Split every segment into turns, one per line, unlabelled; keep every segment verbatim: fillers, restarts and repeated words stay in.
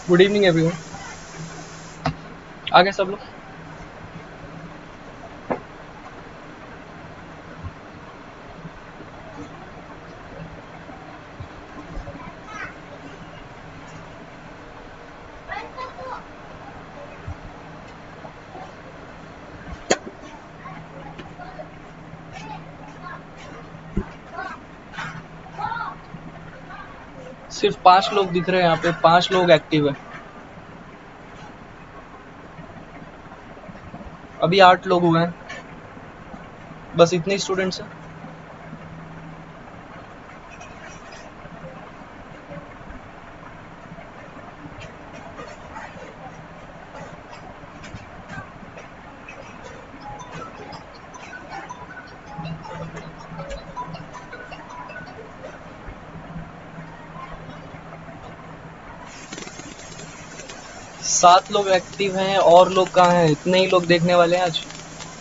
Good evening everyone. आ गए सब लोग? सिर्फ पांच लोग दिख रहे हैं यहाँ पे, पांच लोग एक्टिव है। अभी आठ लोग हुए हैं, बस इतने स्टूडेंट्स हैं। सात लोग एक्टिव हैं, और लोग कहाँ हैं? इतने ही लोग देखने वाले हैं आज।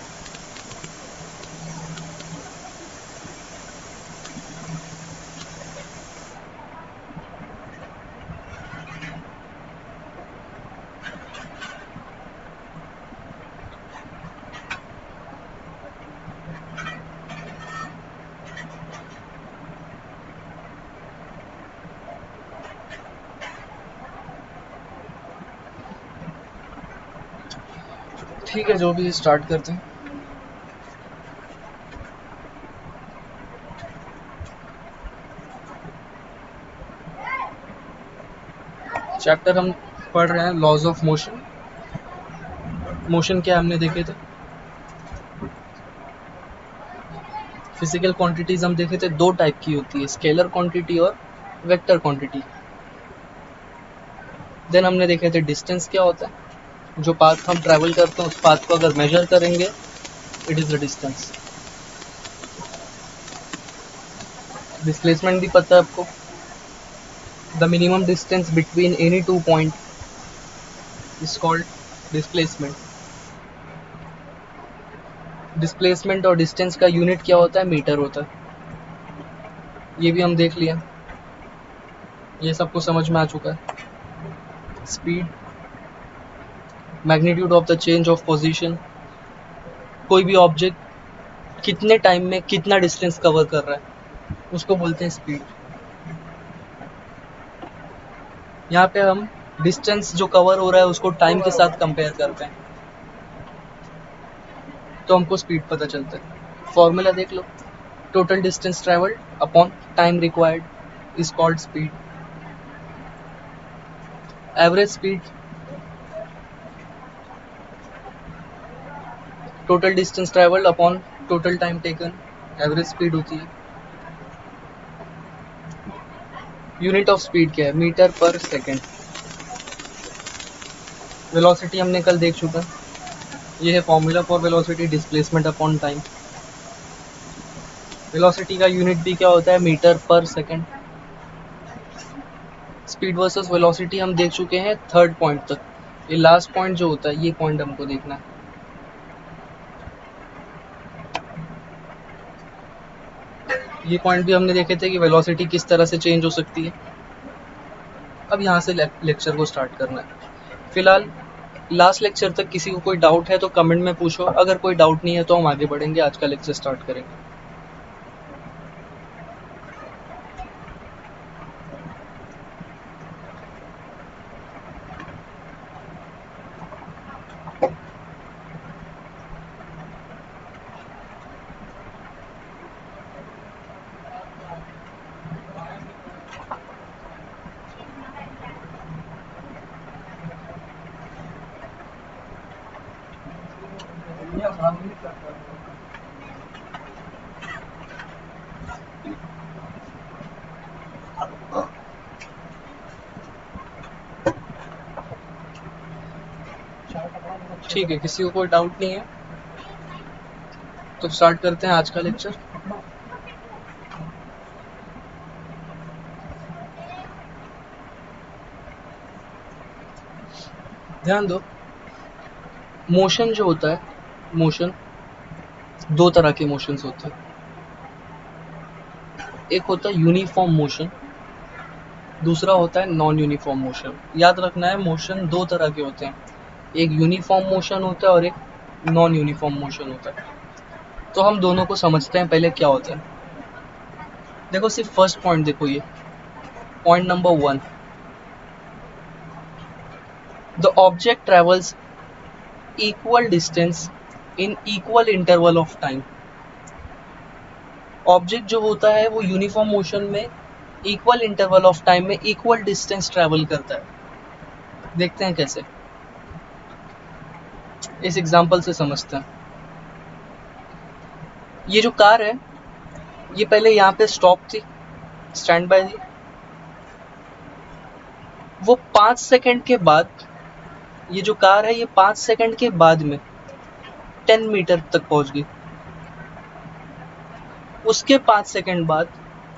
ठीक है, जो भी स्टार्ट करते हैं। चैप्टर हम पढ़ रहे हैं लॉज ऑफ मोशन। मोशन क्या हमने देखे थे? फिजिकल क्वांटिटीज हम देखे थे, दो टाइप की होती है, स्केलर क्वांटिटी और वेक्टर क्वांटिटी। देन हमने देखे थे डिस्टेंस क्या होता है, जो पाथ हम ट्रैवल करते हैं उस पाथ को अगर मेजर करेंगे it is the distance. Displacement भी पता है आपको, the minimum distance between any two point is called displacement. Displacement और डिस्टेंस का यूनिट क्या होता है? मीटर होता है। ये भी हम देख लिया, ये सबको समझ में आ चुका है। Speed, magnitude of the change of position, कोई भी ऑब्जेक्ट कितने टाइम में कितना डिस्टेंस कवर कर रहा है उसको बोलते हैं स्पीड। यहाँ पे हम डिस्टेंस जो कवर हो रहा है उसको टाइम के साथ कंपेयर करते हैं, तो हमको स्पीड पता चलता है। फॉर्मूला देख लो, total distance travelled upon time required is called speed. Average speed, total distance travelled upon total time taken, average speed होती है। यूनिट ऑफ स्पीड क्या है? Metre per second. वेलोसिटी हमने कल देख चुका, ये है formula for velocity, displacement upon time. Velocity का यूनिट भी क्या होता है? Metre per second. Speed versus velocity हम देख चुके हैं थर्ड पॉइंट तक, ये लास्ट पॉइंट जो होता है ये पॉइंट हमको देखना है। ये पॉइंट भी हमने देखे थे कि वेलोसिटी किस तरह से चेंज हो सकती है। अब यहाँ से लेक्चर को स्टार्ट करना है। फिलहाल लास्ट लेक्चर तक किसी को कोई डाउट है तो कमेंट में पूछो, अगर कोई डाउट नहीं है तो हम आगे बढ़ेंगे, आज का लेक्चर स्टार्ट करेंगे। ठीक है, किसी को कोई डाउट नहीं है तो स्टार्ट करते हैं आज का लेक्चर। ध्यान दो, मोशन जो होता है, मोशन दो तरह के मोशंस होते हैं। एक होता है यूनिफॉर्म मोशन दूसरा होता है नॉन यूनिफॉर्म मोशन। याद रखना है मोशन दो तरह के होते हैं, एक यूनिफॉर्म मोशन होता है और एक नॉन यूनिफॉर्म मोशन होता है। तो हम दोनों को समझते हैं पहले क्या होता है। देखो सिर्फ फर्स्ट पॉइंट देखो, ये point number one, the object travels equal distance in equal interval of time. Object जो होता है वो यूनिफॉर्म मोशन में इक्वल इंटरवल ऑफ टाइम में इक्वल डिस्टेंस ट्रेवल करता है। देखते हैं कैसे, इस एग्जांपल से समझते हैं। ये जो कार है ये पहले यहाँ पे स्टॉप थी, स्टैंड बाय थी। वो पांच सेकंड के बाद, ये जो कार है ये पांच सेकंड के बाद में टेन मीटर तक पहुंच गई। उसके पांच सेकंड बाद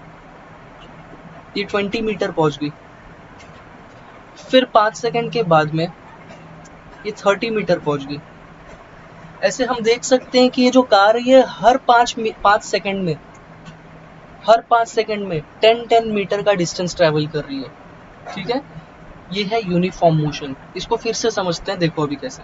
ये ट्वेंटी मीटर पहुंच गई। फिर पांच सेकंड के बाद में ये थर्टी मीटर पहुंच गई। ऐसे हम देख सकते हैं कि ये जो कार है ये हर पांच पांच सेकंड में हर पांच सेकंड में टेन टेन मीटर का डिस्टेंस ट्रेवल कर रही है। ठीक है, ये है यूनिफॉर्म मोशन। इसको फिर से समझते हैं, देखो अभी कैसे।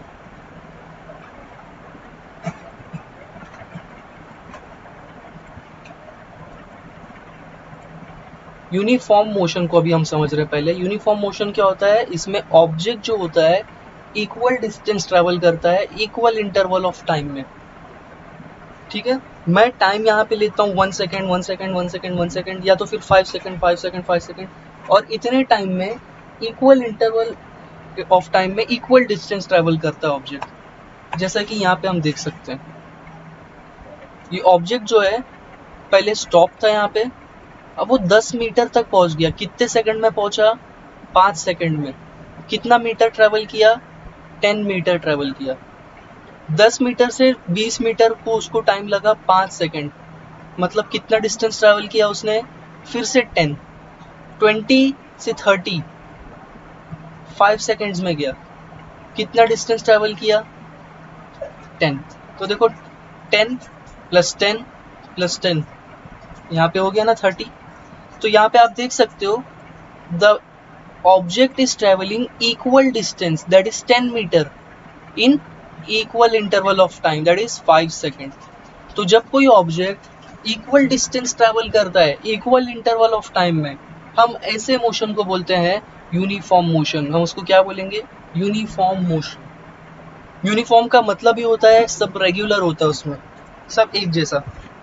यूनिफॉर्म मोशन को अभी हम समझ रहे हैं। पहले यूनिफॉर्म मोशन क्या होता है, इसमें ऑब्जेक्ट जो होता है इक्वल डिस्टेंस ट्रेवल करता है इक्वल इंटरवल ऑफ टाइम में। ठीक है, मैं टाइम यहाँ पे लेता हूँ one second one second one second one second या तो फिर five second five second five second, और इतने टाइम में इक्वल इंटरवल ऑफ टाइम में इक्वल डिस्टेंस ट्रेवल करता है ऑब्जेक्ट। जैसा कि यहाँ पे हम देख सकते हैं, ये ऑब्जेक्ट जो है पहले स्टॉप था यहाँ पे, अब वो दस मीटर तक पहुंच गया। कितने सेकंड में पहुंचा, पांच सेकंड में। कितना मीटर ट्रेवल किया, टेन मीटर ट्रेवल किया। दस मीटर से बीस मीटर को उसको टाइम लगा पांच सेकंड, मतलब कितना डिस्टेंस ट्रेवल किया उसने, फिर से टेन। ट्वेंटी से थर्टी फाइव सेकंड्स में गया। कितना डिस्टेंस ट्रेवल किया, टेन। तो देखो ten plus ten plus ten, यहाँ पे हो गया ना थर्टी। तो यहाँ पे आप देख सकते हो the object is travelling equal distance that is ten metre in equal interval of time that is five second. तो जब कोई ऑब्जेक्ट इक्वल डिस्टेंस ट्रेवल करता है इक्वल इंटरवल ऑफ टाइम में, हम ऐसे मोशन को बोलते हैं यूनिफॉर्म मोशन। हम उसको क्या बोलेंगे, यूनिफॉर्म मोशन। यूनिफॉर्म का मतलब ही होता है सब रेगुलर होता है, उसमें सब एक जैसा।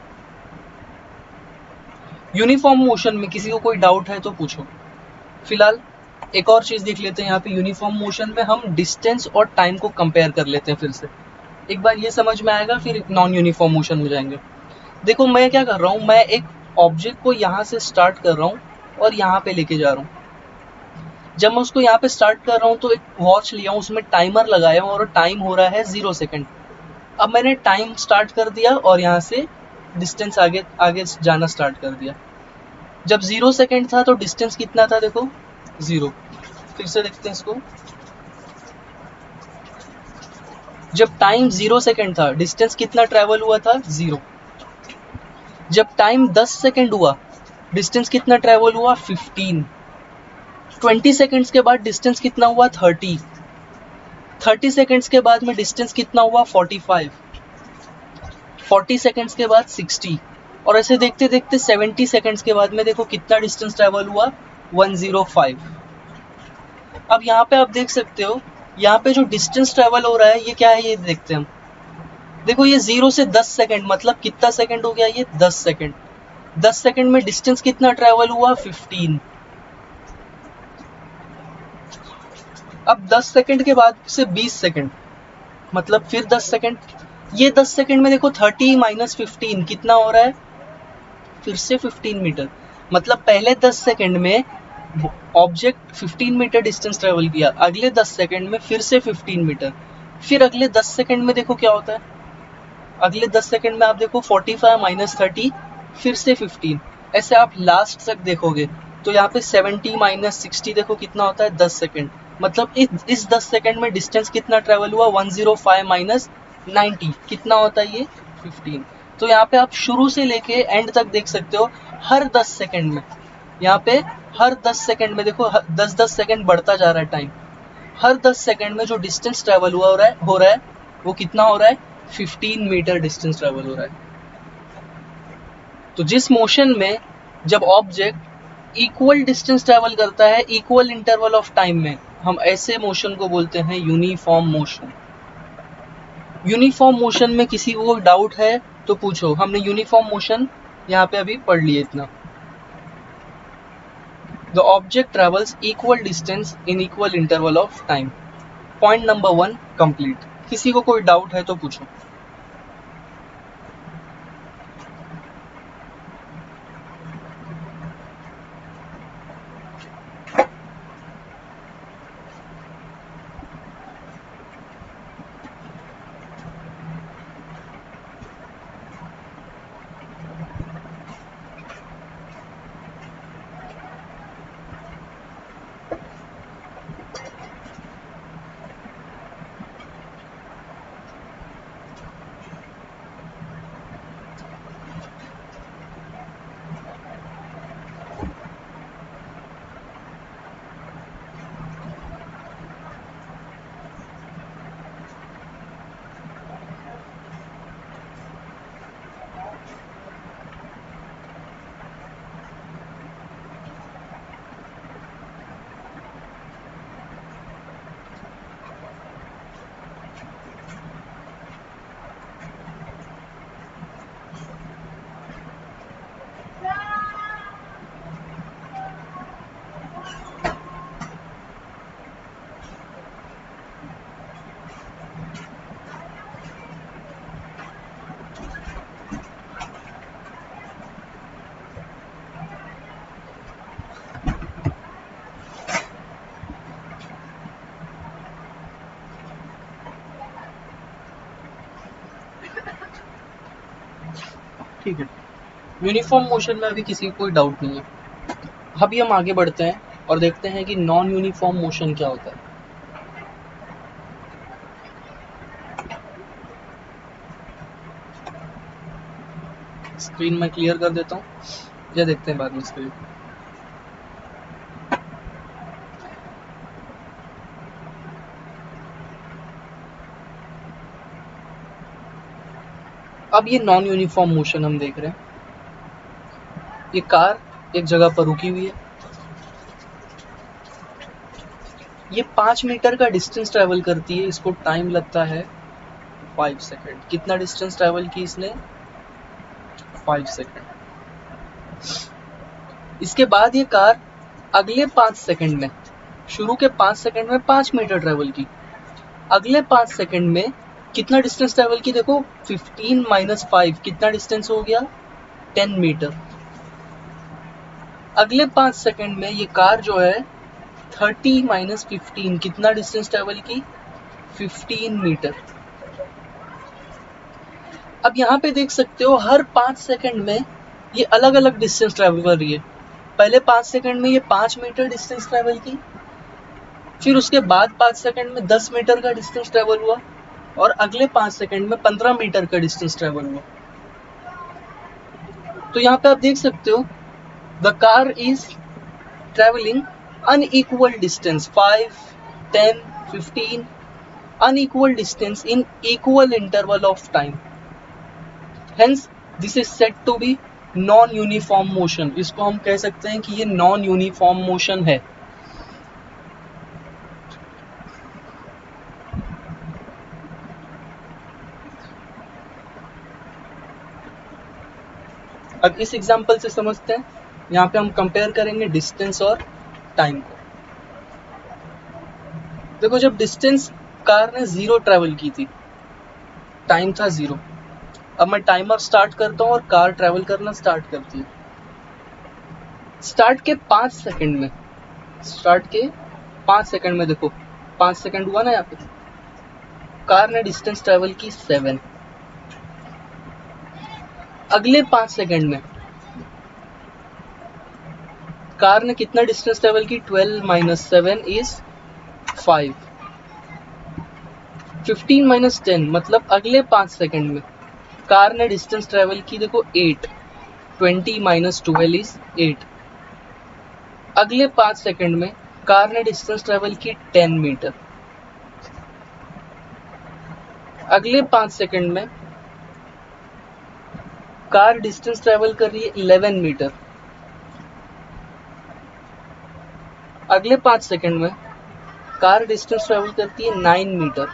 यूनिफॉर्म मोशन में किसी को कोई डाउट है तो पूछो। फिलहाल एक और चीज देख लेते हैं यहाँ पे। यूनिफॉर्म मोशन में हम डिस्टेंस और टाइम को कंपेयर कर लेते हैं। फिर से एक बार ये समझ में आएगा, फिर नॉन यूनिफॉर्म मोशन में जाएंगे। देखो मैं क्या कर रहा हूँ, मैं एक ऑब्जेक्ट को यहाँ से स्टार्ट कर रहा हूँ और यहाँ पे लेके जा रहा हूँ। जब मैं उसको यहाँ पे स्टार्ट कर रहा हूँ तो एक वॉच लिया हूँ, उसमें टाइमर लगाया हूँ और टाइम हो रहा है जीरो सेकेंड। अब मैंने टाइम स्टार्ट कर दिया और यहाँ से डिस्टेंस आगे आगे जाना स्टार्ट कर दिया। जब जीरो सेकेंड था तो डिस्टेंस कितना था, देखो जीरो। फिर से देखते हैं इसको। जब टाइम जीरो सेकेंड था डिस्टेंस कितना ट्रेवल हुआ था, जीरो। जब टाइम दस सेकेंड हुआ डिस्टेंस कितना ट्रेवल हुआ, फिफ्टीन। ट्वेंटी सेकेंड्स के बाद डिस्टेंस कितना हुआ, थर्टी। थर्टी सेकेंड्स के बाद में डिस्टेंस कितना हुआ, फोर्टी फाइव। फोर्टी सेकेंड्स के बाद सिक्सटी, और ऐसे देखते देखते सेवेंटी सेकेंड्स के बाद में देखो कितना डिस्टेंस ट्रेवल हुआ, वन ज़ीरो फाइव। अब यहाँ पे आप देख सकते हो, यहाँ पे जो डिस्टेंस ट्रेवल हो रहा है ये क्या है, ये देखते हैं हम। देखो ये जीरो से दस सेकेंड, मतलब कितना सेकेंड हो गया, ये दस सेकेंड। दस सेकेंड में डिस्टेंस कितना ट्रेवल हुआ, फिफ्टीन। अब दस सेकेंड के बाद से बीस सेकेंड, मतलब फिर दस सेकेंड। ये दस सेकेंड में देखो थर्टी माइनस फिफ्टीन कितना हो रहा है, फिर से फिफ्टीन मीटर। मतलब पहले दस सेकेंड में object fifteen metre distance travel किया, अगले दस सेकेंड में फिर से फिफ्टीन मीटर। फिर अगले दस सेकेंड में देखो क्या होता है, अगले दस सेकेंड में आप देखो फोर्टी फाइव माइनस थर्टी, फिर से फिफ्टीन। ऐसे आप लास्ट तक देखोगे तो यहाँ पे सेवेंटी माइनस सिक्सटी देखो कितना होता है, दस सेकेंड। मतलब इस दस सेकेंड में डिस्टेंस कितना ट्रेवल हुआ, one zero five minus ninety कितना होता है, ये फिफ्टीन। तो यहाँ पे आप शुरू से लेके एंड तक देख सकते हो, हर दस सेकेंड में यहाँ पे हर दस सेकंड में देखो दस दस सेकंड बढ़ता जा रहा है टाइम, हर दस सेकंड में जो डिस्टेंस ट्रेवल हुआ हो रहा है हो रहा है वो कितना हो रहा है, फिफ्टीन मीटर डिस्टेंस ट्रेवल हो रहा है। तो जिस मोशन में जब ऑब्जेक्ट इक्वल डिस्टेंस ट्रेवल करता है इक्वल इंटरवल ऑफ टाइम में, हम ऐसे मोशन को बोलते हैं यूनिफॉर्म मोशन। यूनिफॉर्म मोशन में किसी को डाउट है तो पूछो, हमने यूनिफॉर्म मोशन यहाँ पे अभी पढ़ लिए इतना। The object travels equal distance in equal interval of time. Point number one complete. किसी को कोई डाउट है तो पूछो। ठीक है, यूनिफॉर्म मोशन में अभी किसी को कोई डाउट नहीं है। अभी हम आगे बढ़ते हैं और देखते हैं कि नॉन यूनिफॉर्म मोशन क्या होता है। स्क्रीन में क्लियर कर देता हूँ या देखते हैं बाद में स्क्रीन। अब ये नॉन यूनिफॉर्म मोशन हम देख रहे हैं। ये कार एक जगह पर रुकी हुई है, ये पांच मीटर का डिस्टेंस ट्रेवल करती है, इसको टाइम लगता है फाइव सेकेंड। कितना डिस्टेंस ट्रेवल की इसने, फाइव सेकेंड। इसके बाद ये कार अगले पांच सेकेंड में, शुरू के पांच सेकेंड में पांच मीटर ट्रेवल की, अगले पांच सेकेंड में कितना डिस्टेंस ट्रेवल की, देखो फिफ्टीन माइनस फाइव कितना डिस्टेंस हो गया, टेन मीटर। अगले पांच सेकेंड में ये कार जो है थर्टी माइनस फिफ्टीन कितना डिस्टेंस ट्रेवल की, फिफ्टीन मीटर। अब यहाँ पे देख सकते हो हर पांच सेकेंड में ये अलग अलग डिस्टेंस ट्रेवल कर रही है। पहले पांच सेकेंड में ये पांच मीटर डिस्टेंस ट्रेवल की, फिर उसके बाद पांच सेकेंड में दस मीटर का डिस्टेंस ट्रेवल हुआ, और अगले पांच सेकेंड में पंद्रह मीटर का डिस्टेंस ट्रेवल हुआ। तो यहाँ पे आप देख सकते हो the car is travelling unequal distance, five, ten, fifteen, unequal distance in equal interval of time. Hence this is said to be non uniform motion. इसको हम कह सकते हैं कि ये नॉन यूनिफॉर्म मोशन है। अब इस एग्जांपल से समझते हैं, यहाँ पे हम कंपेयर करेंगे डिस्टेंस और टाइम को। देखो जब डिस्टेंस कार ने जीरो ट्रेवल की थी, टाइम था जीरो। अब मैं टाइमर स्टार्ट करता हूँ और कार ट्रेवल करना स्टार्ट करती है। स्टार्ट के पांच सेकंड में, स्टार्ट के पांच सेकंड में देखो पांच सेकंड हुआ ना, यहाँ पे कार ने डिस्टेंस ट्रेवल की सेवन। अगले पांच सेकंड में कार ने कितना डिस्टेंस ट्रेवल की, twelve minus seven is five. Fifteen minus ten मतलब अगले पांच सेकंड में कार ने डिस्टेंस ट्रेवल की देखो eight. Twenty minus twelve is eight. अगले पाँच सेकंड में कार ने डिस्टेंस ट्रेवल की टेन मीटर। अगले पाँच सेकंड में कार डिस्टेंस ट्रेवल कर रही है इलेवन मीटर। अगले पाँच सेकंड में कार डिस्टेंस ट्रेवल करती है नाइन मीटर।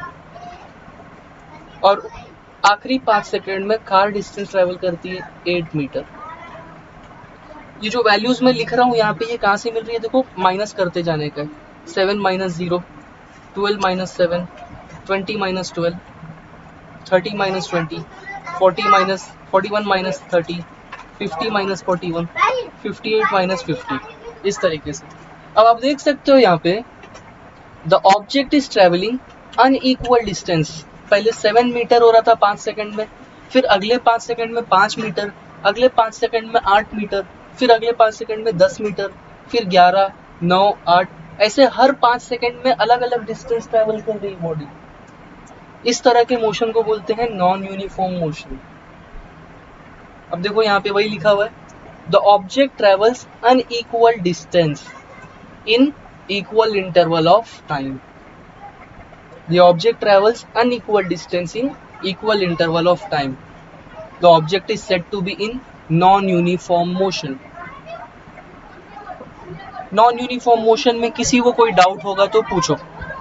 और आखिरी पाँच सेकंड में कार डिस्टेंस ट्रेवल करती है एट मीटर। ये जो वैल्यूज मैं लिख रहा हूँ यहाँ पे, ये कहाँ से मिल रही है? देखो, माइनस करते जाने का। Seven minus zero, twelve minus seven, twenty minus twelve, thirty minus twenty, forty minus forty one minus thirty, fifty minus forty one, fifty eight minus fifty, इस तरीके से। अब आप देख सकते हो यहाँ पे the object is travelling unequal distance. पहले सेवन मीटर हो रहा था पाँच सेकंड में, फिर अगले पाँच सेकंड में पाँच मीटर, अगले पाँच सेकंड में आठ मीटर, फिर अगले पाँच सेकंड में दस मीटर, फिर ग्यारह, नौ, आठ, ऐसे हर पाँच सेकंड में अलग अलग डिस्टेंस ट्रेवल कर रही बॉडी। इस तरह के मोशन को बोलते हैं नॉन यूनिफॉर्म मोशन। अब देखो यहाँ पे वही लिखा हुआ है, the object travels unequal distance in equal interval of time. The object travels unequal distance in equal interval of time. The object is said to be in non-uniform motion. Non-uniform motion में किसी को कोई doubt होगा तो पूछो।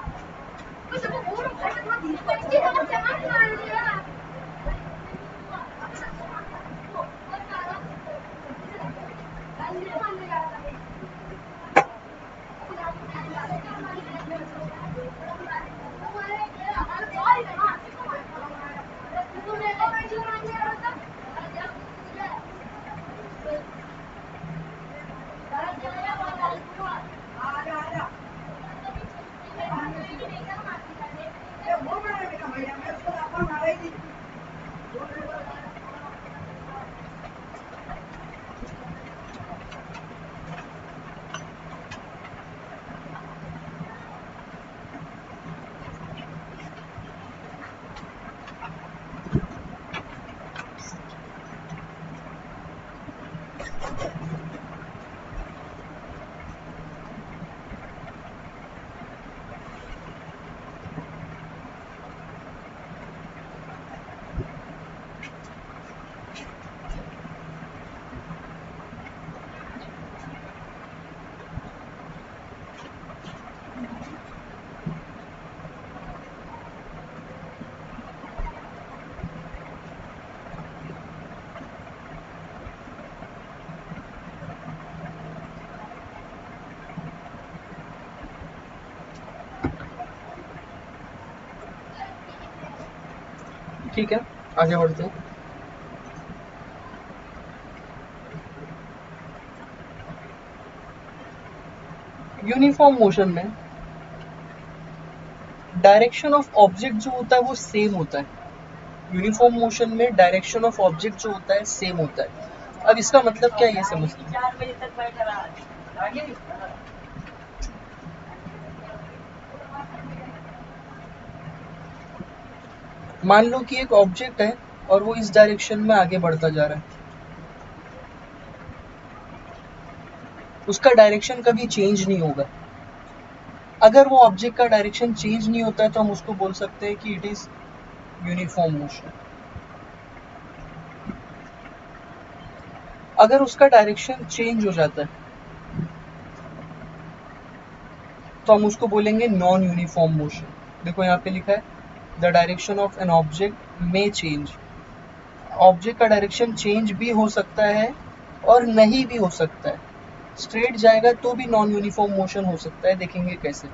ठीक है, आगे बढ़ते हैं। यूनिफॉर्म मोशन में डायरेक्शन ऑफ ऑब्जेक्ट जो होता है वो सेम होता है। यूनिफॉर्म मोशन में डायरेक्शन ऑफ ऑब्जेक्ट जो होता है सेम होता है। अब इसका मतलब क्या है ये समझते हैं। मान लो कि एक ऑब्जेक्ट है और वो इस डायरेक्शन में आगे बढ़ता जा रहा है, उसका डायरेक्शन कभी चेंज नहीं होगा। अगर वो ऑब्जेक्ट का डायरेक्शन चेंज नहीं होता है तो हम उसको बोल सकते हैं कि इट इज यूनिफॉर्म मोशन। अगर उसका डायरेक्शन चेंज हो जाता है तो हम उसको बोलेंगे नॉन यूनिफॉर्म मोशन। देखो यहाँ पे लिखा है the direction of an object में चेंज। ऑब्जेक्ट का डायरेक्शन चेंज भी हो सकता है और नहीं भी हो सकता है। स्ट्रेट जाएगा तो भी नॉन यूनिफॉर्म मोशन हो सकता है, देखेंगे कैसे।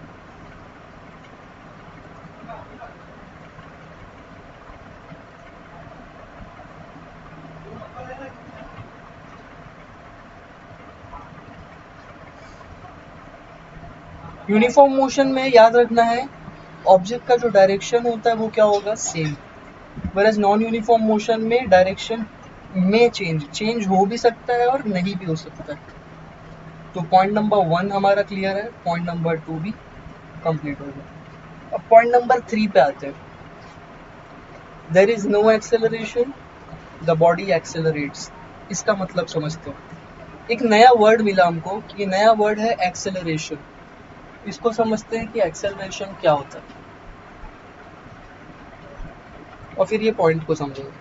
यूनिफॉर्म मोशन में याद रखना है ऑब्जेक्ट का जो डायरेक्शन होता है वो क्या होगा, same. Versus non uniform motion में डायरेक्शन में चेंज चेंज हो भी सकता है और नहीं भी हो सकता है। तो पॉइंट नंबर वन हमारा क्लियर है, पॉइंट नंबर टू भी कंप्लीट हो गया। अब पॉइंट नंबर थ्री पे आते हैं। There is no acceleration, the body accelerates. इसका मतलब समझते हो। एक नया वर्ड मिला हमको, ये नया वर्ड है एक्सेलरेशन। इसको समझते हैं कि एक्सेलरेशन क्या होता है और फिर ये पॉइंट को समझेंगे।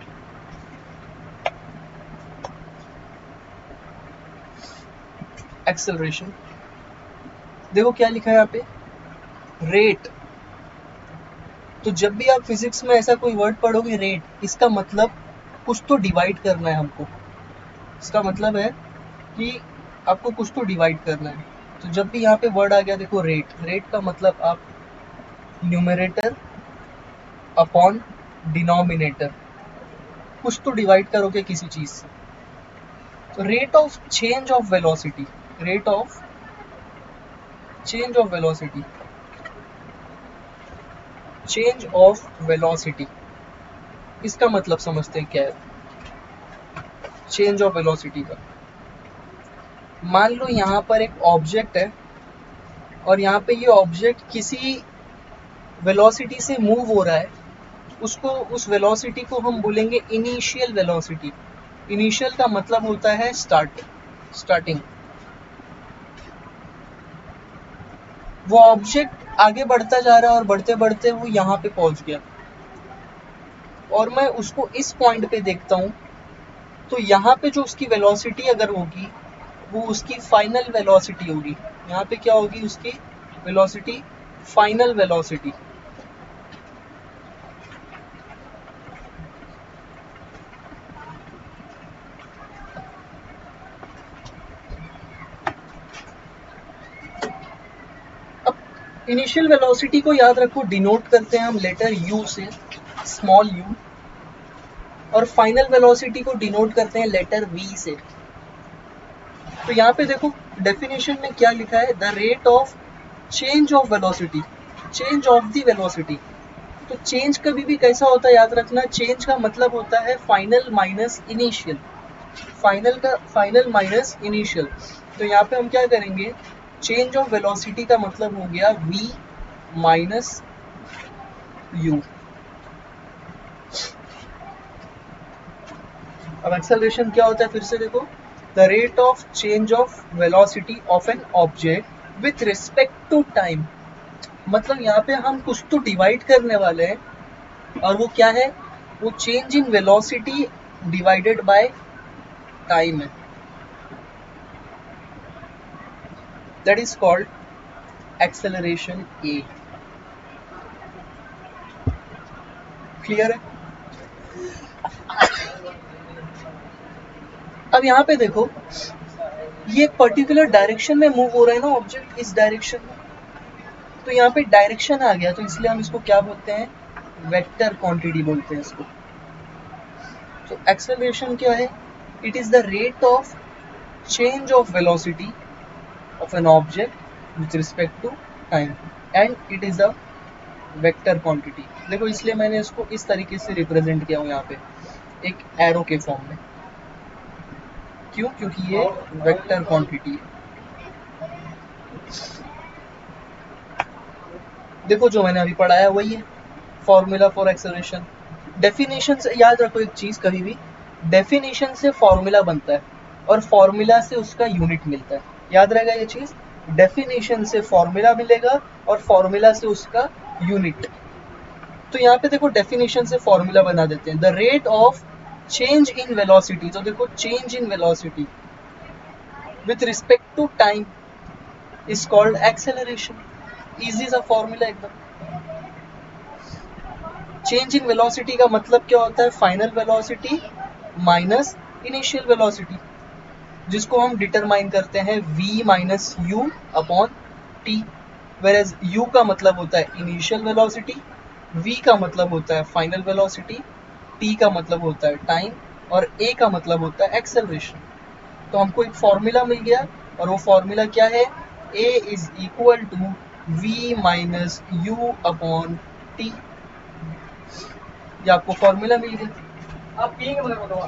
एक्सेलरेशन, देखो क्या लिखा है यहाँ पे, रेट। तो जब भी आप फिजिक्स में ऐसा कोई वर्ड पढ़ोगे रेट, इसका मतलब कुछ तो डिवाइड करना है हमको। इसका मतलब है कि आपको कुछ तो डिवाइड करना है। तो जब भी यहाँ पे वर्ड आ गया देखो रेट, रेट का मतलब आप न्यूमरेटर अपॉन डिनोमिनेटर कुछ तो डिवाइड करोगे किसी चीज से। तो rate of change of velocity, rate of change of velocity, change of velocity, इसका मतलब समझते हैं क्या है चेंज ऑफ वेलोसिटी का। मान लो यहाँ पर एक ऑब्जेक्ट है और यहाँ पे ये ऑब्जेक्ट किसी वेलोसिटी से मूव हो रहा है, उसको उस वेलोसिटी को हम बोलेंगे इनिशियल वेलोसिटी। इनिशियल का मतलब होता है स्टार्ट, स्टार्टिंग। वो ऑब्जेक्ट आगे बढ़ता जा रहा है और बढ़ते बढ़ते वो यहाँ पे पहुंच गया और मैं उसको इस पॉइंट पे देखता हूँ, तो यहाँ पे जो उसकी वेलोसिटी अगर होगी वो उसकी फाइनल वेलोसिटी होगी। यहाँ पे क्या होगी उसकी velocity, final velocity. Initial velocity को याद रखो, डिनोट करते हैं हम लेटर यू से, स्मॉल यू, और फाइनल वेलोसिटी को डिनोट करते हैं लेटर वी से। तो यहाँ पे देखो डेफिनेशन में क्या लिखा है, the rate of change of velocity, change of the velocity. तो चेंज कभी भी कैसा होता है याद रखना, चेंज का मतलब होता है फाइनल माइनस इनिशियल, फाइनल का फाइनल माइनस इनिशियल। तो यहाँ पे हम क्या करेंगे, चेंज ऑफ वेलोसिटी का मतलब हो गया v माइनस यू। अब एक्सेलरेशन क्या होता है फिर से देखो, the rate of change of velocity of an object with respect to time. मतलब यहाँ पे हम कुछ तो डिवाइड करने वाले हैं और वो क्या है, वो change in velocity divided by time है। That is called acceleration A. Clear है? अब यहाँ पे देखो ये एक पर्टिकुलर डायरेक्शन में मूव हो रहा है ना ऑब्जेक्ट, इस डायरेक्शन में। तो यहाँ पे डायरेक्शन आ गया तो इसलिए हम इसको क्या बोलते हैं, वेक्टर क्वांटिटी बोलते हैं इसको। तो एक्सेलरेशन क्या है, it is the rate of change of velocity of an object with respect to time and it is a vector quantity। देखो इसलिए मैंने इसको इस तरीके से रिप्रेजेंट किया हूँ यहाँ पे एक एरो के फॉर्म में। क्यों? क्योंकि ये वेक्टर क्वांटिटी है। देखो जो मैंने अभी पढ़ाया वही है फॉर्मूला फॉर एक्सेलरेशन। डेफिनेशन से याद रखो एक चीज, कभी भी डेफिनेशन से फॉर्मूला बनता है और फॉर्मूला से उसका यूनिट मिलता है। याद रहेगा ये चीज, डेफिनेशन से फॉर्मूला मिलेगा और फॉर्मूला से उसका यूनिट। तो यहाँ पे देखो डेफिनेशन से फॉर्मूला बना देते हैं, the rate of change in velocity. तो देखो change in velocity with respect to time is called acceleration. Easy सा फॉर्मूला एकदम। चेंज इन वेलोसिटी का मतलब क्या होता है, final velocity minus initial velocity, जिसको हम डिटरमाइन करते हैं v minus U upon T. Whereas u का मतलब होता है इनिशियल वेलोसिटी, v का मतलब होता है फाइनल वेलोसिटी, t का मतलब होता है टाइम और a का मतलब होता है एक्सेलरेशन। तो हमको एक फॉर्मूला मिल गया और वो फॉर्मूला क्या है, a is equal to v minus U upon T. ये आपको फॉर्मूला मिल गया। आप पिएंगे मगर बताओ,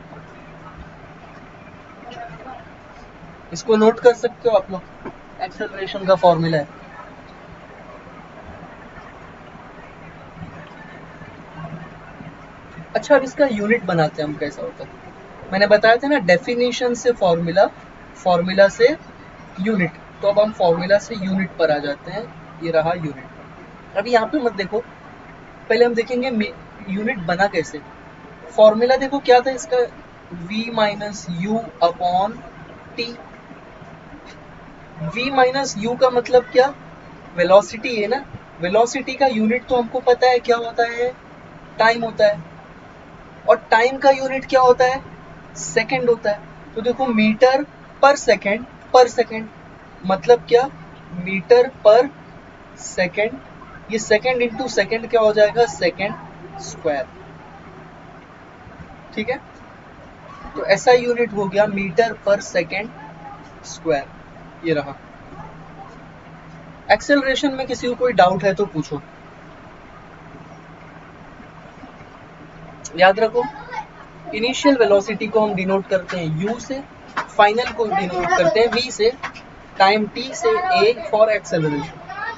इसको नोट कर सकते हो आप लोग, एक्सेलरेशन का फॉर्मूला है। अच्छा अब इसका यूनिट बनाते हैं हम, कैसा होता है। मैंने बताया था ना डेफिनेशन से फॉर्मूला फॉर्मूला से यूनिट, तो अब हम फॉर्मूला से यूनिट पर आ जाते हैं। ये रहा यूनिट। अभी यहाँ पे मत देखो, पहले हम देखेंगे यूनिट बना कैसे। फॉर्मूला देखो क्या था इसका, v minus U upon T. v minus U का मतलब क्या, वेलोसिटी है ना। वेलोसिटी का यूनिट तो हमको पता है क्या होता है, टाइम होता है, और टाइम का यूनिट क्या होता है, सेकंड होता है। तो देखो मीटर पर सेकंड, पर सेकंड मतलब क्या, मीटर पर सेकंड, ये सेकंड इंटू सेकंड क्या हो जाएगा, सेकंड स्क्वायर। ठीक है, तो ऐसा यूनिट हो गया मीटर पर सेकंड स्क्वायर। ये रहा। एक्सेलरेशन में किसी को कोई डाउट है तो पूछो। याद रखो, इनिशियल वेलोसिटी को हम डिनोट करते हैं u से, फाइनल को डिनोट करते हैं v से, टाइम t से a फॉर एक्सेलरेशन।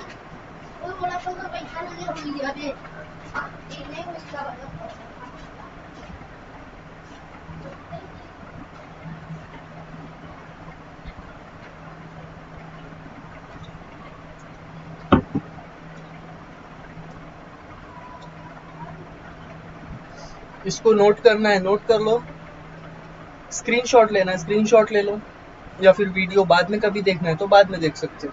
इसको नोट करना है, नोट कर लो। स्क्रीनशॉट लेना है, स्क्रीनशॉट ले लो, या फिर वीडियो बाद में कभी देखना है तो बाद में देख सकते हो।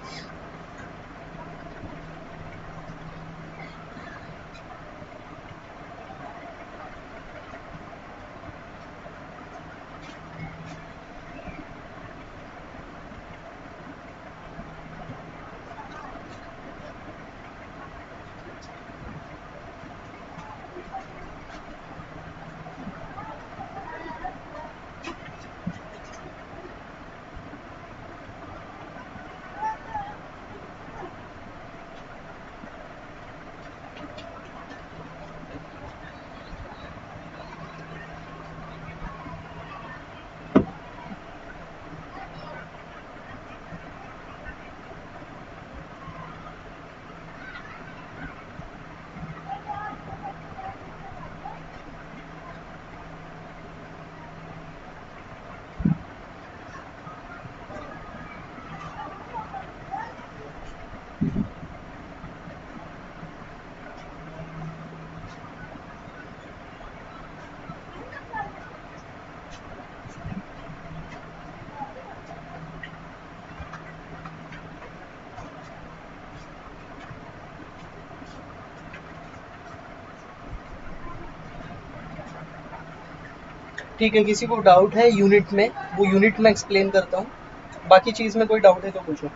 ठीक है, किसी को डाउट है यूनिट में, वो यूनिट में एक्सप्लेन करता हूँ, बाकी चीज में कोई डाउट है तो पूछो।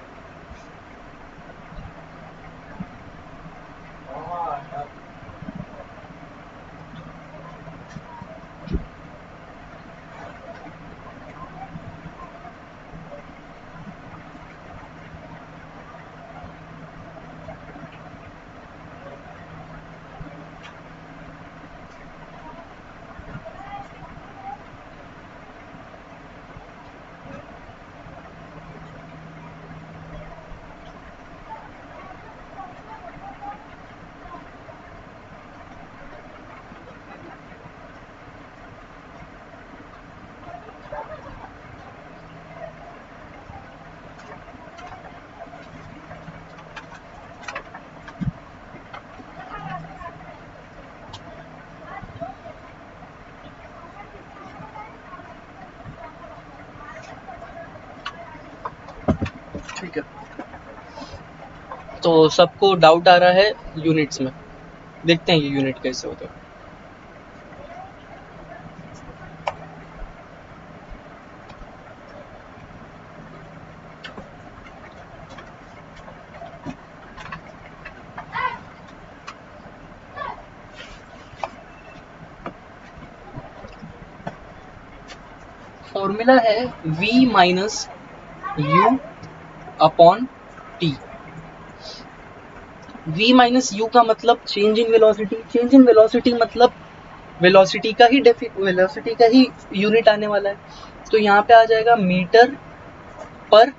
ठीक है, तो सबको डाउट आ रहा है यूनिट्स में, देखते हैं ये यूनिट कैसे होता है। फॉर्मूला है v minus U upon T. v minus U का मतलब change in velocity, change in velocity मतलब वेलोसिटी का ही वेलोसिटी का ही यूनिट आने वाला है, तो यहाँ पे आ जाएगा metre per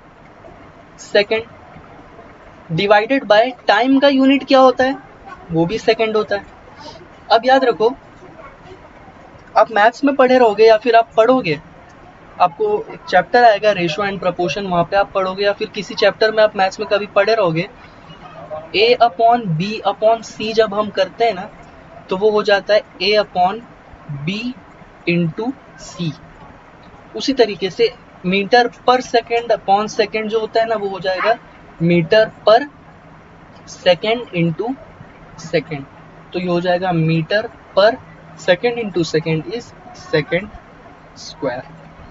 second divided by time का यूनिट क्या होता है, वो भी सेकंड होता है। अब याद रखो, आप मैथ्स में पढ़े रहोगे या फिर आप पढ़ोगे, आपको एक चैप्टर आएगा रेशियो एंड प्रपोर्शन, वहाँ पे आप पढ़ोगे, या फिर किसी चैप्टर में आप मैथ्स में कभी पढ़े रहोगे, A upon B upon C जब हम करते हैं ना, तो वो हो जाता है A upon B into C. उसी तरीके से metre per second upon second जो होता है ना, वो हो जाएगा metre per second into second. तो ये हो जाएगा metre per second into second is second square.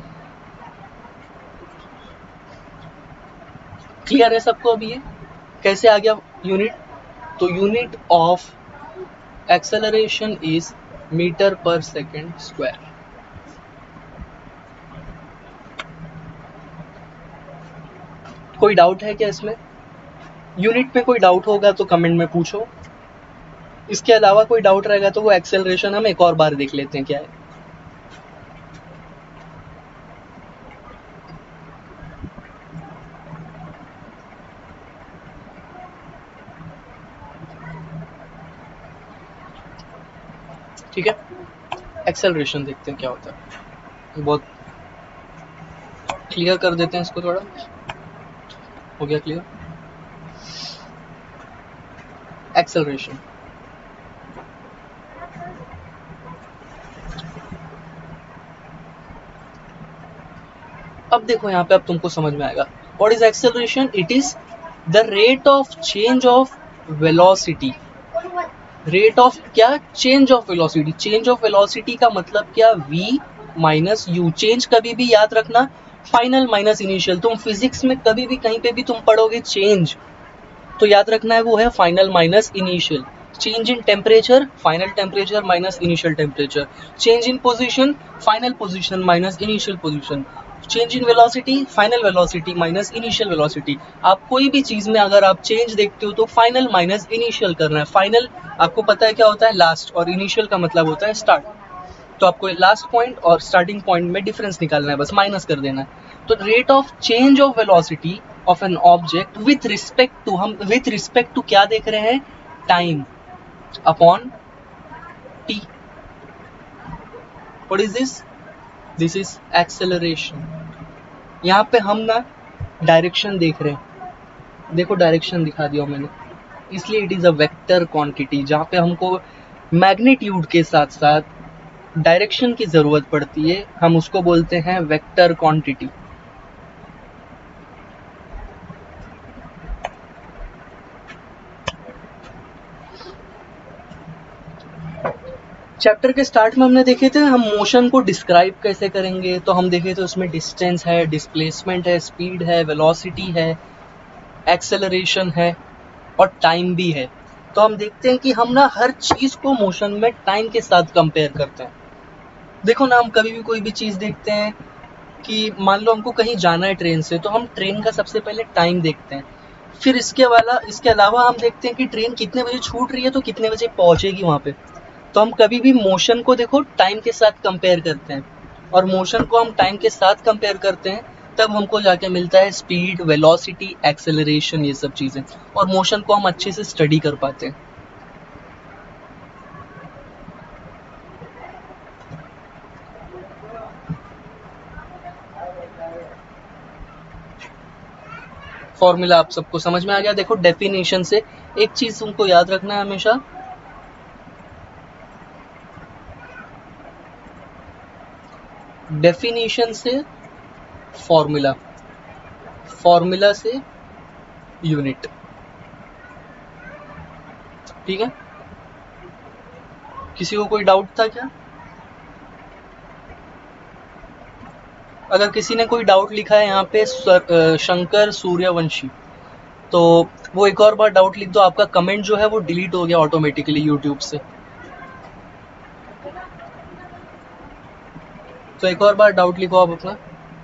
Clear है सबको अभी ये कैसे आ गया यूनिट? तो unit of acceleration is metre per second square. कोई डाउट है क्या इसमें? यूनिट पे कोई डाउट होगा तो कमेंट में पूछो। इसके अलावा कोई डाउट रहेगा तो वो एक्सेलरेशन हम एक और बार देख लेते हैं क्या है। ठीक है, एक्सेलरेशन देखते हैं क्या होता है। बहुत क्लियर कर देते हैं इसको, थोड़ा हो गया क्लियर। एक्सेलरेशन, अब देखो यहाँ पे अब तुमको समझ में आएगा। What is acceleration? It is the rate of change of velocity. Rate of क्या? Change of velocity. Change of velocity का मतलब क्या? v minus you. चेंज कभी भी याद रखना फाइनल माइनस इनिशियल। तुम फिजिक्स में कभी भी कहीं पे भी तुम पढ़ोगे चेंज, तो याद रखना है वो है final minus initial. Change in temperature, final temperature minus initial temperature. Change in position, final position minus initial position. Change in velocity, final velocity minus initial velocity. आप कोई भी चीज में अगर आप चेंज देखते हो तो फाइनल माइनस इनिशियल करना है। फाइनल आपको पता है क्या होता है? लास्ट, और इनिशियल का मतलब होता है स्टार्ट। तो आपको लास्ट पॉइंट और स्टार्टिंग पॉइंट में डिफरेंस निकालना है, बस माइनस कर देना है। तो rate of change of velocity of an object with respect to, हम विथ रिस्पेक्ट टू क्या देख रहे हैं? Time upon t. What is this? This is acceleration. यहाँ पे हम ना डायरेक्शन देख रहे हैं, देखो डायरेक्शन दिखा दिया मैंने, इसलिए it is a vector quantity. जहाँ पे हमको मैग्नीट्यूड के साथ साथ डायरेक्शन की जरूरत पड़ती है, हम उसको बोलते हैं वेक्टर क्वांटिटी। चैप्टर के स्टार्ट में हमने देखे थे हम मोशन को डिस्क्राइब कैसे करेंगे, तो हम देखे थे उसमें डिस्टेंस है, डिस्प्लेसमेंट है, स्पीड है, वेलोसिटी है, एक्सेलरेशन है और टाइम भी है। तो हम देखते हैं कि हम ना हर चीज को मोशन में टाइम के साथ कंपेयर करते हैं। देखो ना, हम कभी भी कोई भी चीज देखते हैं कि मान लो हमको कहीं जाना है ट्रेन से, तो हम ट्रेन का सबसे पहले टाइम देखते हैं। फिर इसके वाला इसके अलावा हम देखते हैं कि ट्रेन कितने बजे छूट रही है, तो कितने बजे पहुंचेगी वहां पे। तो हम कभी भी मोशन को देखो टाइम के साथ कंपेयर करते हैं, और मोशन को हम टाइम के साथ कंपेयर करते हैं तब हमको जाके मिलता है स्पीड, वेलोसिटी, एक्सेलरेशन, ये सब चीजें। और मोशन को हम अच्छे से स्टडी कर पाते हैं। फॉर्मूला आप सबको समझ में आ गया। देखो डेफिनेशन से एक चीज तुमको याद रखना है हमेशा, डेफिनेशन से फॉर्मूला, फॉर्मूला से यूनिट। ठीक है, किसी को कोई डाउट था क्या? अगर किसी ने कोई डाउट लिखा है यहाँ पे शंकर सूर्यवंशी, तो वो एक और बार डाउट लिख दो। आपका कमेंट जो है वो डिलीट हो गया ऑटोमेटिकली यूट्यूब से, तो एक और बार डाउट लिखो आप अपना।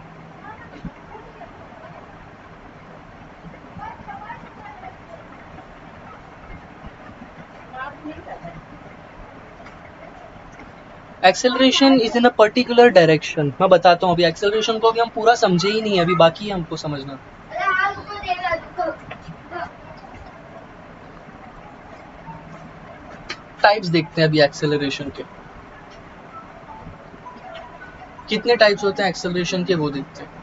Acceleration is in a particular direction. मैं बताता हूँ, अभी एक्सेलरेशन को अभी हम पूरा समझे ही नहीं है, अभी बाकी है हमको समझना। टाइप्स देखते हैं अभी एक्सेलरेशन के। कितने टाइप्स होते हैं एक्सेलरेशन के वो देखते हैं।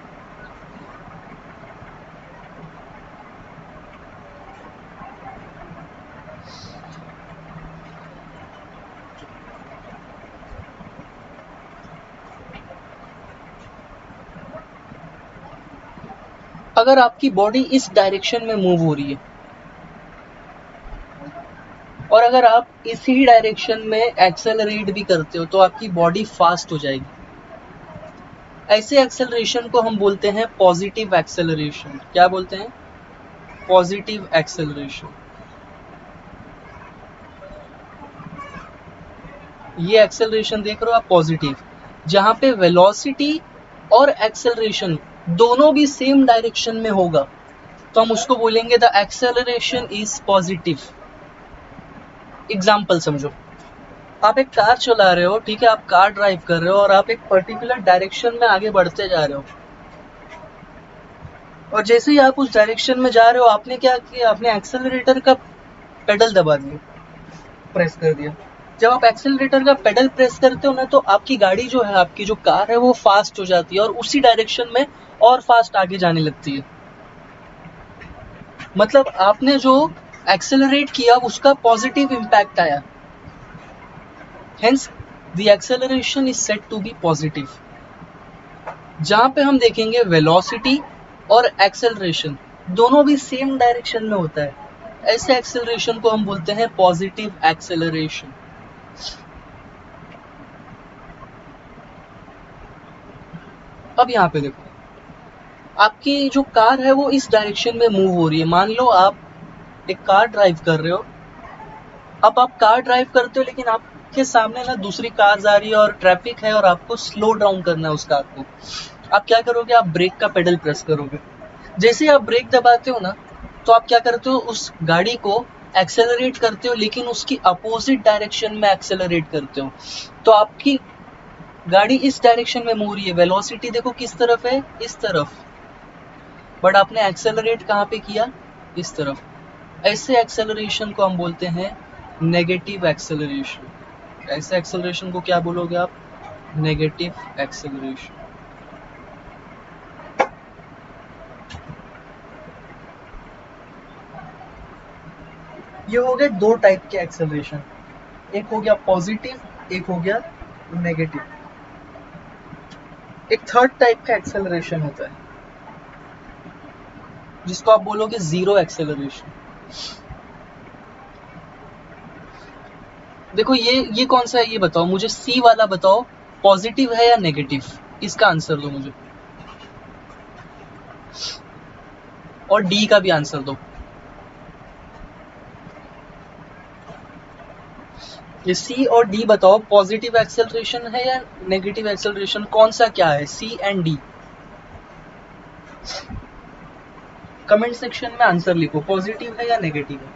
अगर आपकी बॉडी इस डायरेक्शन में मूव हो रही है और अगर आप इसी डायरेक्शन में एक्सेलरेट भी करते हो तो आपकी बॉडी फास्ट हो जाएगी। ऐसे एक्सेलरेशन को हम बोलते हैं पॉजिटिव एक्सेलरेशन। क्या बोलते हैं? Positive acceleration. ये एक्सेलरेशन देख रहे हो आप, पॉजिटिव, जहां पे वेलोसिटी और एक्सेलरेशन दोनों भी सेम डायरेक्शन में होगा तो हम उसको बोलेंगे the acceleration is positive. Example समझो, आप एक कार चला रहे हो, ठीक है, आप कार ड्राइव कर रहे हो और आप एक पर्टिकुलर डायरेक्शन में आगे बढ़ते जा रहे हो और जैसे ही आप उस डायरेक्शन में जा रहे हो आपने क्या किया, आपने एक्सेलरेटर का पेडल दबा दिया, प्रेस कर दिया। जब आप एक्सेलरेटर का पेडल प्रेस करते हो ना तो आपकी गाड़ी जो है, आपकी जो कार है वो फास्ट हो जाती है और उसी डायरेक्शन में और फास्ट आगे जाने लगती है। मतलब आपने जो एक्सेलरेट किया उसका पॉजिटिव इम्पैक्ट आया, hence the acceleration is said to be positive. जहां पे हम देखेंगे वेलोसिटी और एक्सेलरेशन दोनों भी सेम डायरेक्शन में होता है, ऐसे एक्सेलरेशन को हम बोलते हैं पॉजिटिव एक्सेलरेशन। अब यहाँ पे देखो, आपकी जो कार है वो इस डायरेक्शन में मूव हो रही है। मान लो आप एक कार ड्राइव कर रहे हो, अब आप कार ड्राइव करते हो लेकिन आपके सामने ना दूसरी कार जा रही है और ट्रैफिक है और आपको स्लो डाउन करना है उस कार को। आप क्या करोगे? आप ब्रेक का पेडल प्रेस करोगे। जैसे ही आप ब्रेक दबाते हो ना तो आप क्या करते हो, उस गाड़ी को एक्सेलरेट करते हो लेकिन उसकी अपोजिट डायरेक्शन में एक्सेलरेट करते हो। तो आपकी गाड़ी इस डायरेक्शन में मूव रही है, वेलोसिटी देखो किस तरफ है, इस तरफ, बट आपने एक्सेलरेट कहाँ पे किया, इस तरफ। ऐसे एक्सेलरेशन को हम बोलते हैं नेगेटिव एक्सेलरेशन। ऐसे एक्सेलरेशन को क्या बोलोगे आप? Negative acceleration. ये हो गए दो टाइप के एक्सेलरेशन, एक हो गया पॉजिटिव, एक हो गया नेगेटिव। एक थर्ड टाइप का एक्सेलरेशन होता है जिसको आप बोलोगे जीरो एक्सेलरेशन। देखो ये ये कौन सा है ये बताओ मुझे, सी वाला बताओ, पॉजिटिव है या नेगेटिव, इसका आंसर दो मुझे, और डी का भी आंसर दो। ये सी और डी बताओ, पॉजिटिव एक्सेलरेशन है या नेगेटिव एक्सेलरेशन, कौन सा क्या है, C and D? Comment section में आंसर लिखो, पॉजिटिव है या नेगेटिव है।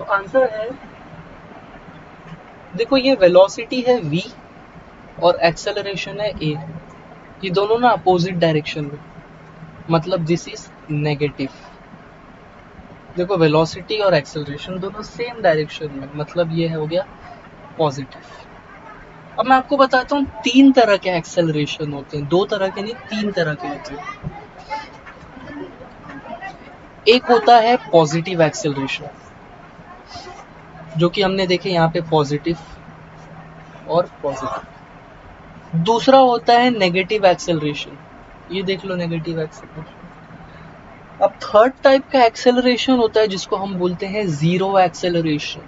आंसर है, देखो ये वेलोसिटी है v और एक्सेलरेशन है a, ये दोनों ना अपोजिट डायरेक्शन में, मतलब दिस इज नेगेटिव। देखो वेलोसिटी और एक्सेलरेशन दोनों सेम डायरेक्शन में, मतलब ये हो गया पॉजिटिव। अब मैं आपको बताता हूँ तीन तरह के एक्सेलरेशन होते हैं, दो तरह के नहीं, तीन तरह के होते हैं। एक होता है पॉजिटिव एक्सेलरेशन, जो कि हमने देखे यहाँ पे पॉजिटिव और पॉजिटिव। दूसरा होता है नेगेटिव एक्सेलरेशन, ये देख लो नेगेटिव एक्सेलरेशन। अब थर्ड टाइप का एक्सेलरेशन होता है जिसको हम बोलते हैं जीरो एक्सेलरेशन।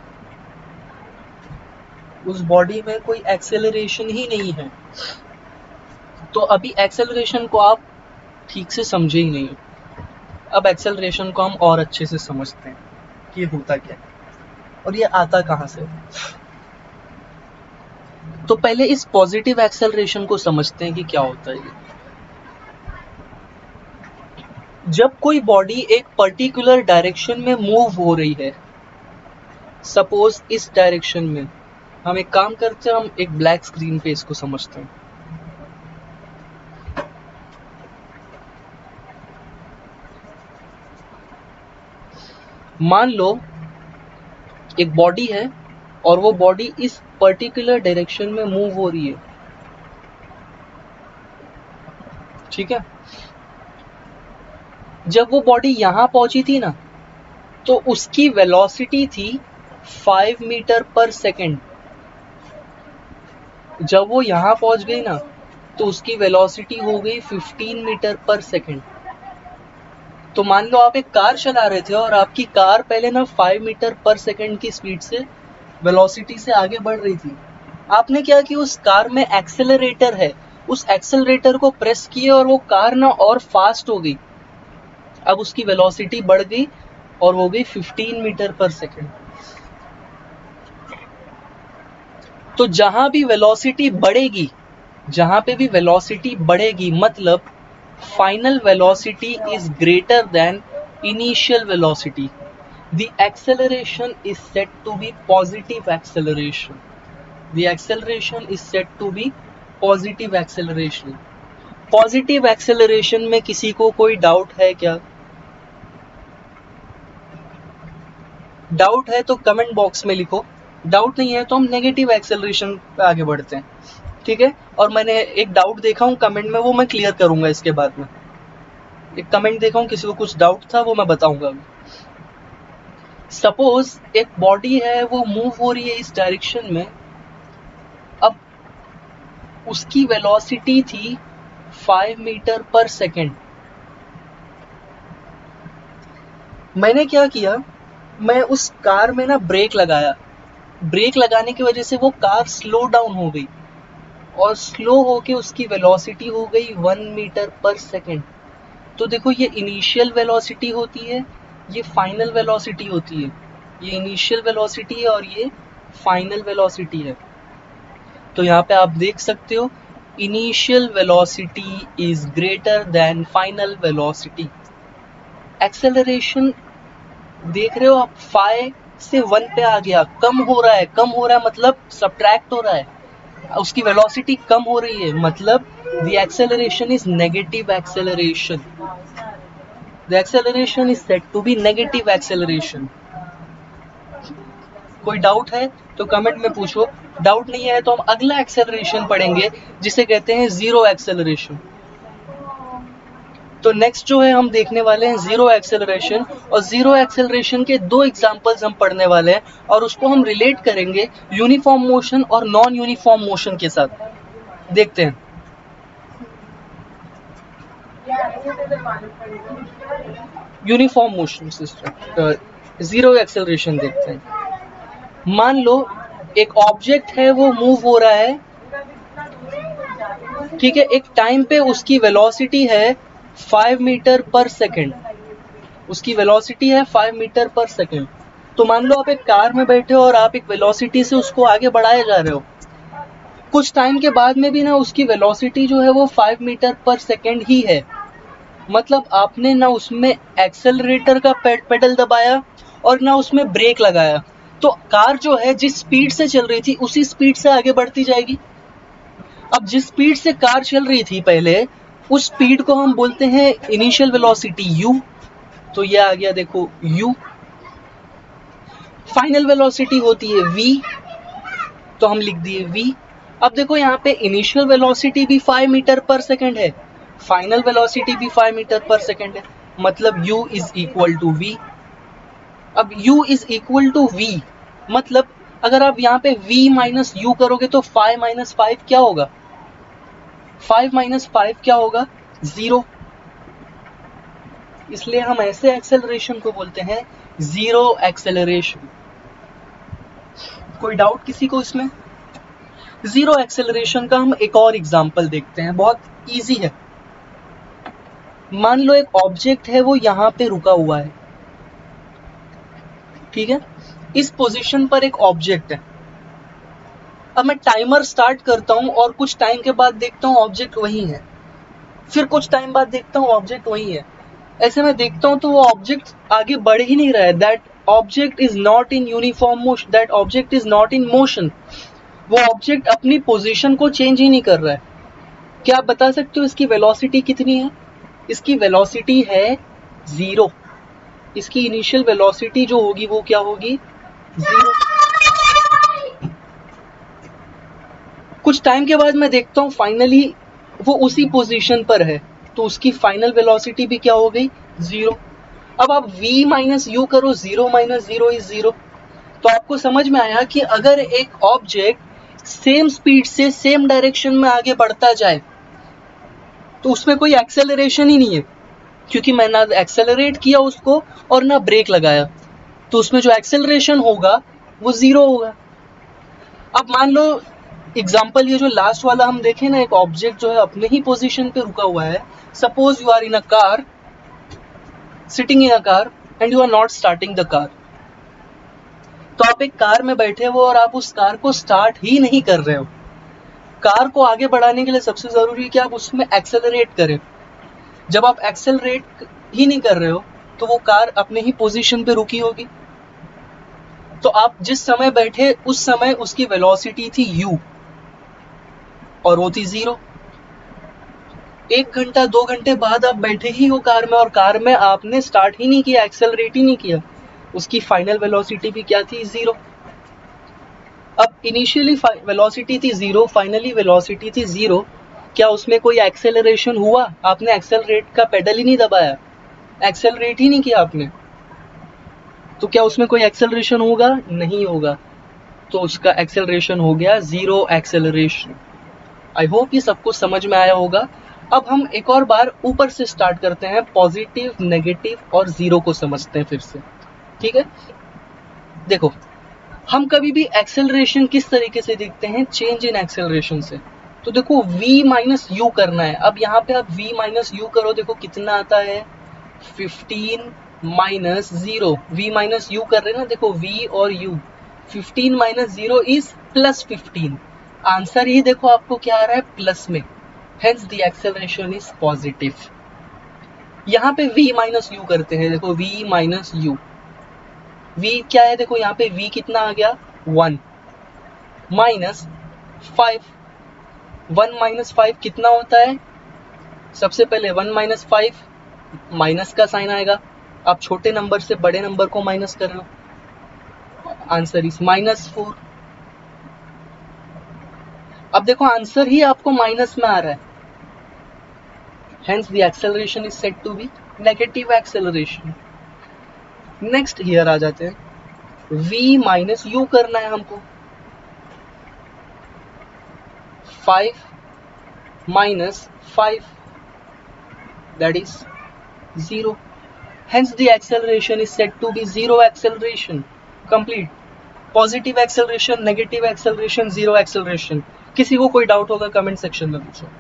उस बॉडी में कोई एक्सेलरेशन ही नहीं है। तो अभी एक्सेलरेशन को आप ठीक से समझे ही नहीं। अब एक्सेलरेशन को हम और अच्छे से समझते हैं कि होता क्या है और ये आता कहाँ से। तो पहले इस पॉजिटिव एक्सेलरेशन को समझते हैं कि क्या होता है ये। जब कोई बॉडी एक पर्टिकुलर डायरेक्शन में मूव हो रही है, सपोज इस डायरेक्शन में, हम एक काम करते हैं, हम एक ब्लैक स्क्रीन पे इसको समझते हैं। मान लो एक बॉडी है और वो बॉडी इस पर्टिकुलर डायरेक्शन में मूव हो रही है, ठीक है। जब वो बॉडी यहां पहुंची थी ना, तो उसकी वेलोसिटी थी फाइव मीटर पर सेकेंड। जब वो यहां पहुंच गई ना, तो उसकी वेलोसिटी हो गई फिफ्टीन मीटर पर सेकेंड। तो मान लो आप एक कार चला रहे थे और आपकी कार पहले ना फाइव मीटर पर सेकेंड की स्पीड से वेलोसिटी से आगे बढ़ रही थी। आपने क्या किया, उस कार में एक्सेलरेटर है, उस एक्सेलरेटर को प्रेस किए और वो कार ना और फास्ट हो गई। अब उसकी वेलोसिटी बढ़ गई और हो गई फिफ्टीन मीटर पर सेकेंड। तो जहां भी वेलोसिटी बढ़ेगी, जहां पे भी वेलोसिटी बढ़ेगी, मतलब final velocity is greater than initial velocity, the acceleration is said to be positive acceleration. The acceleration is said to be positive acceleration. Positive acceleration में किसी को कोई डाउट है क्या? डाउट है तो कमेंट बॉक्स में लिखो, डाउट नहीं है तो हम नेगेटिव एक्सेलरेशन पे आगे बढ़ते हैं, ठीक है। और मैंने एक डाउट देखा हूँ कमेंट में, वो मैं क्लियर करूंगा इसके बाद में। एक कमेंट देखा हूँ, किसी को कुछ डाउट था, वो मैं बताऊंगा अभी। सपोज एक बॉडी है, वो मूव हो रही है इस डायरेक्शन में। अब उसकी वेलोसिटी थी फाइव मीटर पर सेकेंड। मैंने क्या किया, मैं उस कार में ना ब्रेक लगाया। ब्रेक लगाने की वजह से वो कार स्लो डाउन हो गई और स्लो होके उसकी वेलोसिटी हो गई वन मीटर पर सेकेंड। तो देखो, ये इनिशियल वेलोसिटी होती है, ये फाइनल वेलोसिटी होती है। ये इनिशियल वेलोसिटी है और ये फाइनल वेलोसिटी है। तो यहाँ पे आप देख सकते हो, initial velocity is greater than final velocity. Acceleration देख रहे हो आप, फाइव से वन पे आ गया, कम हो रहा है। कम हो रहा है मतलब सब्ट्रैक्ट हो रहा है, उसकी वेलोसिटी कम हो रही है, मतलब the acceleration is negative acceleration. The acceleration is said to be negative acceleration. कोई डाउट है तो कमेंट में पूछो, डाउट नहीं है तो हम अगला एक्सेलरेशन पढ़ेंगे जिसे कहते हैं जीरो एक्सेलरेशन। तो नेक्स्ट जो है हम देखने वाले हैं जीरो एक्सेलरेशन, और जीरो एक्सेलरेशन के दो एग्जांपल्स हम पढ़ने वाले हैं और उसको हम रिलेट करेंगे यूनिफॉर्म मोशन और नॉन यूनिफॉर्म मोशन के साथ। देखते हैं। Uniform motion system, zero acceleration देखते हैं। मान लो एक ऑब्जेक्ट है, वो मूव हो रहा है, ठीक है। एक टाइम पे उसकी वेलोसिटी है फाइव मीटर पर सेकेंड। उसकी वेलोसिटी है फाइव मीटर पर सेकेंड। तो मान लो आप एक कार में बैठे हो और आप एक वेलोसिटी से उसको आगे बढ़ाए जा रहे हो। कुछ टाइम के बाद में भी ना उसकी वेलोसिटी जो है वो फाइव मीटर पर सेकेंड ही है। मतलब आपने ना उसमें एक्सेलरेटर का पेडल दबाया और ना उसमें ब्रेक लगाया, तो कार जो है जिस स्पीड से चल रही थी उसी स्पीड से आगे बढ़ती जाएगी। अब जिस स्पीड से कार चल रही थी पहले, उस स्पीड को हम बोलते हैं इनिशियल वेलोसिटी u। तो ये आ गया देखो u। फाइनल वेलोसिटी होती है v, तो हम लिख दिए v। अब देखो यहाँ पे इनिशियल वेलोसिटी भी फाइव मीटर पर सेकेंड है, फाइनल वेलोसिटी भी फाइव मीटर पर सेकेंड है, मतलब u is equal to v। अब u is equal to v, मतलब अगर आप यहाँ पे v माइनस यू करोगे तो फाइव माइनस फाइव क्या होगा, फाइव माइनस फाइव क्या होगा, जीरो। इसलिए हम ऐसे एक्सेलरेशन को बोलते हैं जीरो एक्सेलरेशन। कोई डाउट किसी को इसमें? जीरो एक्सेलरेशन का हम एक और एग्जांपल देखते हैं, बहुत इजी है। मान लो एक ऑब्जेक्ट है वो यहाँ पे रुका हुआ है, ठीक है, इस पोजीशन पर एक ऑब्जेक्ट है। अब मैं टाइमर स्टार्ट करता हूँ और कुछ टाइम के बाद देखता हूँ ऑब्जेक्ट वही है, फिर कुछ टाइम बाद देखता हूँ ऑब्जेक्ट वही है। ऐसे में देखता हूँ तो वो ऑब्जेक्ट आगे बढ़ ही नहीं रहा है। That object is not in uniform motion, that object is not in motion. वो ऑब्जेक्ट अपनी पोजीशन को चेंज ही नहीं कर रहा है। क्या आप बता सकते हो इसकी वेलोसिटी कितनी है? इसकी वेलोसिटी है जीरो। इसकी इनिशियल वेलोसिटी जो होगी वो क्या होगी, जीरो। कुछ टाइम के बाद मैं देखता हूँ फाइनली वो उसी पोजीशन पर है, तो उसकी फाइनल वेलोसिटी भी क्या हो गई, जीरो। अब आप v माइनस यू करो, zero minus zero is zero. तो आपको समझ में आया कि अगर एक ऑब्जेक्ट सेम स्पीड से सेम डायरेक्शन में आगे बढ़ता जाए तो उसमें कोई एक्सेलरेशन ही नहीं है, क्योंकि मैं ना एक्सेलरेट किया उसको और ना ब्रेक लगाया, तो उसमें जो एक्सेलरेशन होगा वो जीरो होगा। अब मान लो एग्जाम्पल ये जो लास्ट वाला हम देखें ना, एक ऑब्जेक्ट जो है अपने ही पोजीशन पे रुका हुआ है। Suppose you are in a car, sitting in a car and you are not starting the car. तो आप एक कार में बैठे हो और आप उस कार को स्टार्ट ही नहीं कर रहे हो। कार को आगे बढ़ाने के लिए सबसे जरूरी है कि आप उसमें एक्सेलरेट करें। जब आप एक्सेलरेट ही नहीं कर रहे हो तो वो कार अपने ही पोजीशन पे रुकी होगी। तो आप जिस समय बैठे उस समय उसकी वेलोसिटी थी u और वो थी जीरो। एक घंटा दो घंटे बाद आप बैठे ही हो कार में और कार में आपने स्टार्ट ही नहीं किया, एक्सेलरेट ही नहीं किया, उसकी फाइनल वेलोसिटी भी क्या थी, जीरो। अब इनिशियली वेलोसिटी थी जीरो, फाइनली वेलोसिटी थी जीरो। क्या उसमें कोई एक्सेलरेशन हुआ? आपने एक्सेलरेट का पेडल ही नहीं दबाया, एक्सेलरेट ही नहीं किया आपने, तो क्या उसमें कोई एक्सेलरेशन होगा? नहीं होगा। तो उसका एक्सेलरेशन हो गया जीरो एक्सेलरेशन। आई होप ये सबको समझ में आया होगा। अब हम एक और बार ऊपर से स्टार्ट करते हैं, पॉजिटिव, नेगेटिव और जीरो को समझते हैं फिर से, ठीक है। देखो, हम कभी भी एक्सेलरेशन किस तरीके से देखते हैं, चेंज इन एक्सेलरेशन से। तो देखो v माइनस यू करना है। अब यहाँ पे आप v माइनस यू करो, देखो कितना आता है, fifteen minus zero. v minus u कर रहे हैं ना, देखो v और u, fifteen minus zero is plus fifteen. Answer ही देखो आपको क्या आ रहा है, प्लस में, hence the acceleration is positive. यहाँ पे v माइनस यू करते हैं, देखो v माइनस यू, v क्या है, देखो यहाँ पे v कितना आ गया, one minus five. One minus five कितना होता है, सबसे पहले वन माइनस फाइव, माइनस का साइन आएगा। आप छोटे नंबर से बड़े नंबर को माइनस कर लो, आंसर इज माइनस फोर। अब देखो आंसर ही आपको माइनस में आ रहा है, hence the acceleration is said to be negative acceleration. Next here आ जाते हैं, v माइनस यू करना है हमको, five minus five that is zero, hence the acceleration is said to be zero acceleration. complete. Positive acceleration, negative acceleration, zero acceleration. किसी को कोई doubt होगा कमेंट सेक्शन में पूछो।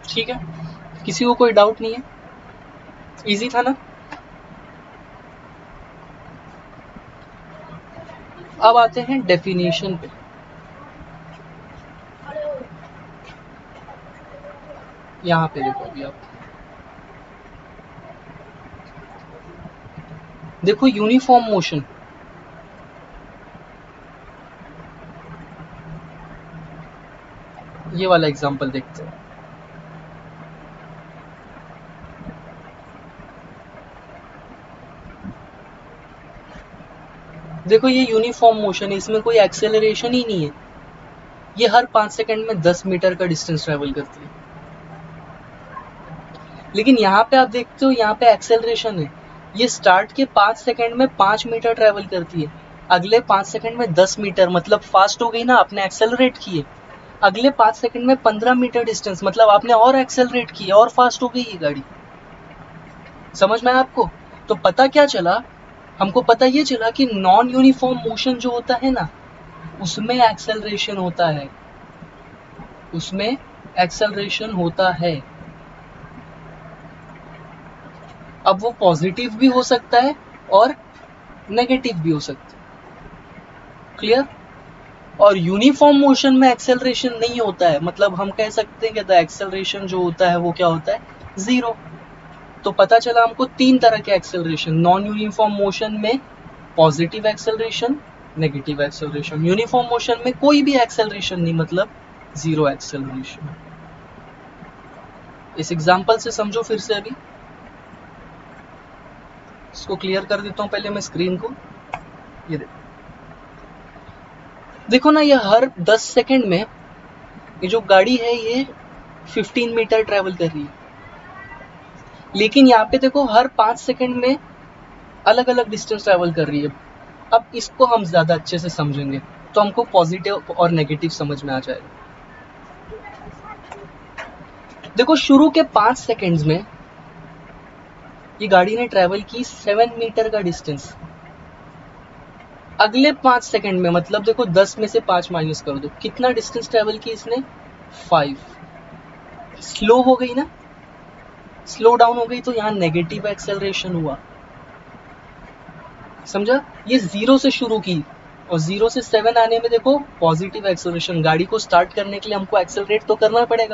ठीक है, किसी को कोई डाउट नहीं है? इजी था ना? अब आते हैं डेफिनेशन पे। यहाँ पे देखो, अभी आप देखो यूनिफॉर्म मोशन, ये वाला एग्जांपल देखते हैं। देखो ये यूनिफॉर्म मोशन है, इसमें कोई एक्सेलरेशन ही नहीं है, ये हर पांच सेकंड में दस मीटर का डिस्टेंस ट्रेवल करती है। लेकिन यहाँ पे आप देखते हो, यहाँ पे एक्सेलरेशन है, ये स्टार्ट के पांच सेकंड में पांच मीटर ट्रेवल करती है, अगले पांच सेकंड में दस मीटर, मतलब फास्ट हो गई ना, आपने एक्सेलरेट किए। अगले पांच सेकंड में पंद्रह मीटर डिस्टेंस, मतलब आपने और एक्सेलरेट किया और फास्ट हो गई ये गाड़ी। समझ में आया आपको? तो पता क्या चला, हमको पता ये चला कि नॉन यूनिफॉर्म मोशन जो होता है ना, उसमें एक्सेलरेशन होता है, उसमें एक्सेलरेशन होता है। अब वो पॉजिटिव भी हो सकता है और नेगेटिव भी हो सकता है। क्लियर? और यूनिफॉर्म मोशन में एक्सेलरेशन नहीं होता है, मतलब हम कह सकते हैं कि द एक्सेलरेशन जो होता है वो क्या होता है, जीरो। तो पता चला हमको तीन तरह के एक्सेलरेशन, नॉन यूनिफॉर्म मोशन में positive acceleration, negative acceleration, uniform motion में कोई भी एक्सेलरेशन नहीं, मतलब जीरो एक्सेलरेशन। इस एग्जांपल से समझो फिर से, अभी इसको क्लियर कर देता हूं पहले मैं स्क्रीन को। ये देखो, देखो ना, ये हर दस सेकंड में ये जो गाड़ी है ये पंद्रह मीटर ट्रेवल कर रही है, लेकिन यहाँ पे देखो हर पांच सेकंड में अलग अलग डिस्टेंस ट्रेवल कर रही है। अब इसको हम ज्यादा अच्छे से समझेंगे तो हमको पॉजिटिव और नेगेटिव समझ में आ जाएगा। देखो शुरू के पांच सेकंड्स में ये गाड़ी ने ट्रेवल की सेवन मीटर का डिस्टेंस, अगले पांच सेकंड में, मतलब देखो दस में से पांच माइनस कर दो, कितना डिस्टेंस ट्रेवल की इसने, फाइव। स्लो हो गई ना, स्लो डाउन हो गई, तो यहाँ नेगेटिव एक्सेलरेशन हुआ। समझा? ये जीरो से शुरू की और जीरो से सेवन आने में देखो पॉजिटिव एक्सेलरेशन, गाड़ी को स्टार्ट करने के लिए हमको एक्सेलरेट तो करना पड़ेगा।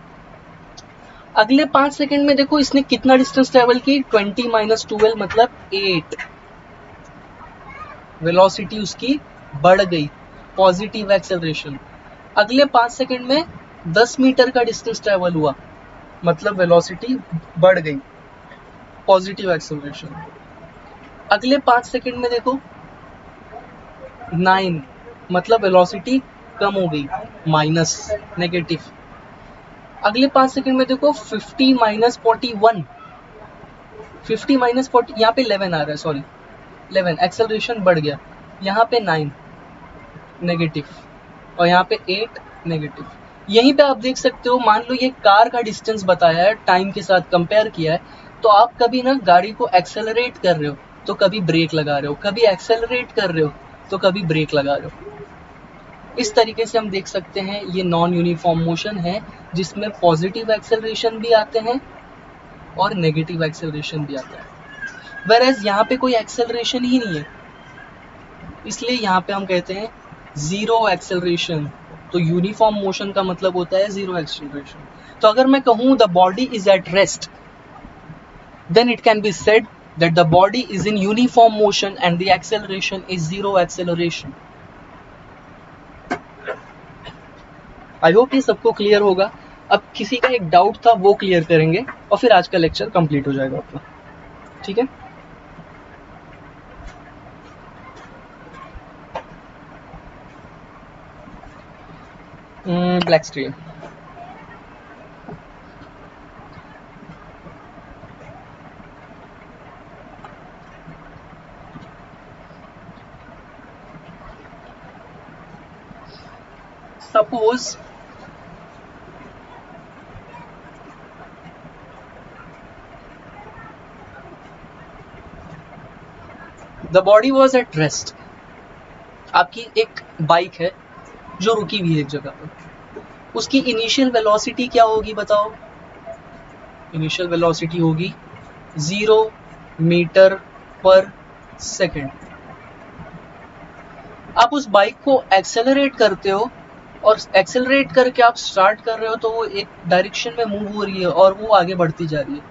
अगले पांच सेकंड में देखो इसने कितना डिस्टेंस ट्रेवल की, ट्वेंटी माइनस ट्वेल्व मतलब एट, वेलोसिटी उसकी बढ़ गई, पॉजिटिव एक्सेलरेशन। अगले पांच सेकंड में दस मीटर का डिस्टेंस ट्रेवल हुआ, मतलब वेलोसिटी बढ़ गई, पॉजिटिव एक्सेलरेशन। अगले पांच सेकंड में देखो नाइन, मतलब वेलोसिटी कम हो गई, माइनस, नेगेटिव। अगले पांच सेकंड में देखो fifty minus forty one, fifty minus forty, यहाँ पे इलेवन आ रहा है, सॉरी इलेवन, एक्सेलरेशन बढ़ गया, यहाँ पे नाइन नेगेटिव और यहाँ पे एट नेगेटिव। यहीं पे आप देख सकते हो, मान लो ये कार का डिस्टेंस बताया है, टाइम के साथ कंपेयर किया है, तो आप कभी ना गाड़ी को एक्सेलरेट कर रहे हो तो कभी ब्रेक लगा रहे हो, कभी एक्सेलरेट कर रहे हो तो कभी ब्रेक लगा रहे हो। इस तरीके से हम देख सकते हैं ये नॉन यूनिफॉर्म मोशन है, जिसमें पॉजिटिव एक्सेलरेशन भी आते हैं और नेगेटिव एक्सेलरेशन भी आता है। वेयरएज यहाँ पे कोई एक्सेलरेशन ही नहीं है, इसलिए यहाँ पे हम कहते हैं जीरो एक्सेलरेशन। तो यूनिफॉर्म मोशन का मतलब होता है जीरो एक्सेलरेशन। तो अगर मैं कहूँ the body is at rest, then it can be said that the body is in uniform motion and the acceleration is zero acceleration. I hope ये सबको क्लियर होगा। अब किसी का एक डाउट था वो क्लियर करेंगे और फिर आज का लेक्चर कंप्लीट हो जाएगा अपना, ठीक है? Black stream, suppose the body was at rest, आपकी एक बाइक है जो रुकी हुई है एक जगह पर, उसकी इनिशियल वेलोसिटी क्या होगी बताओ? इनिशियल वेलोसिटी होगी ज़ीरो मीटर पर सेकेंड। आप उस बाइक को एक्सेलरेट करते हो और एक्सेलरेट करके आप स्टार्ट कर रहे हो तो वो एक डायरेक्शन में मूव हो रही है और वो आगे बढ़ती जा रही है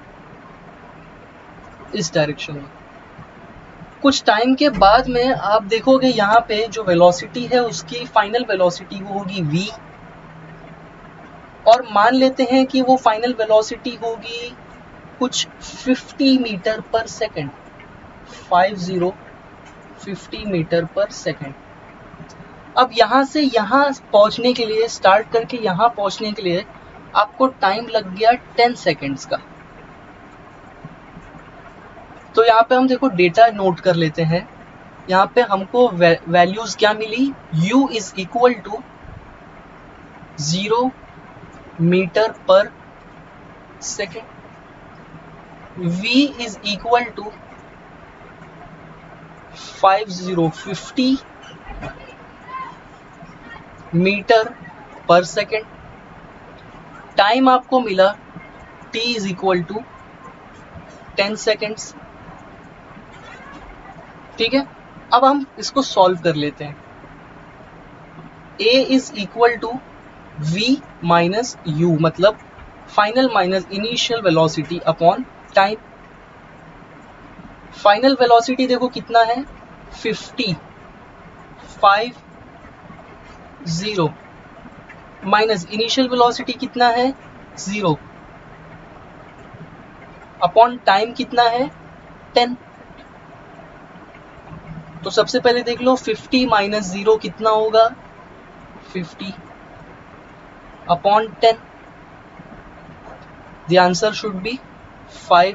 इस डायरेक्शन में। कुछ टाइम के बाद में आप देखोगे यहाँ पे जो वेलोसिटी है उसकी फाइनल वेलोसिटी वो होगी v, और मान लेते हैं कि वो फाइनल वेलोसिटी होगी कुछ fifty metre per second, five zero fifty metre per second. अब यहाँ से यहाँ पहुँचने के लिए, स्टार्ट करके यहाँ पहुँचने के लिए आपको टाइम लग गया टेन सेकेंड्स का। तो यहाँ पे हम देखो डेटा नोट कर लेते हैं। यहाँ पे हमको वैल्यूज क्या मिली, u is equal to zero metre per second, v is equal to five zero fifty metre per second, time आपको मिला t is equal to ten seconds. ठीक है, अब हम इसको सॉल्व कर लेते हैं। a is equal to v minus u, मतलब final minus initial velocity upon time. Final velocity देखो कितना है, fifty, five zero, minus initial velocity कितना है, जीरो, अपॉन टाइम कितना है, टेन। तो सबसे पहले देख लो फिफ्टी माइनस जीरो कितना होगा, fifty upon ten. The answer should be five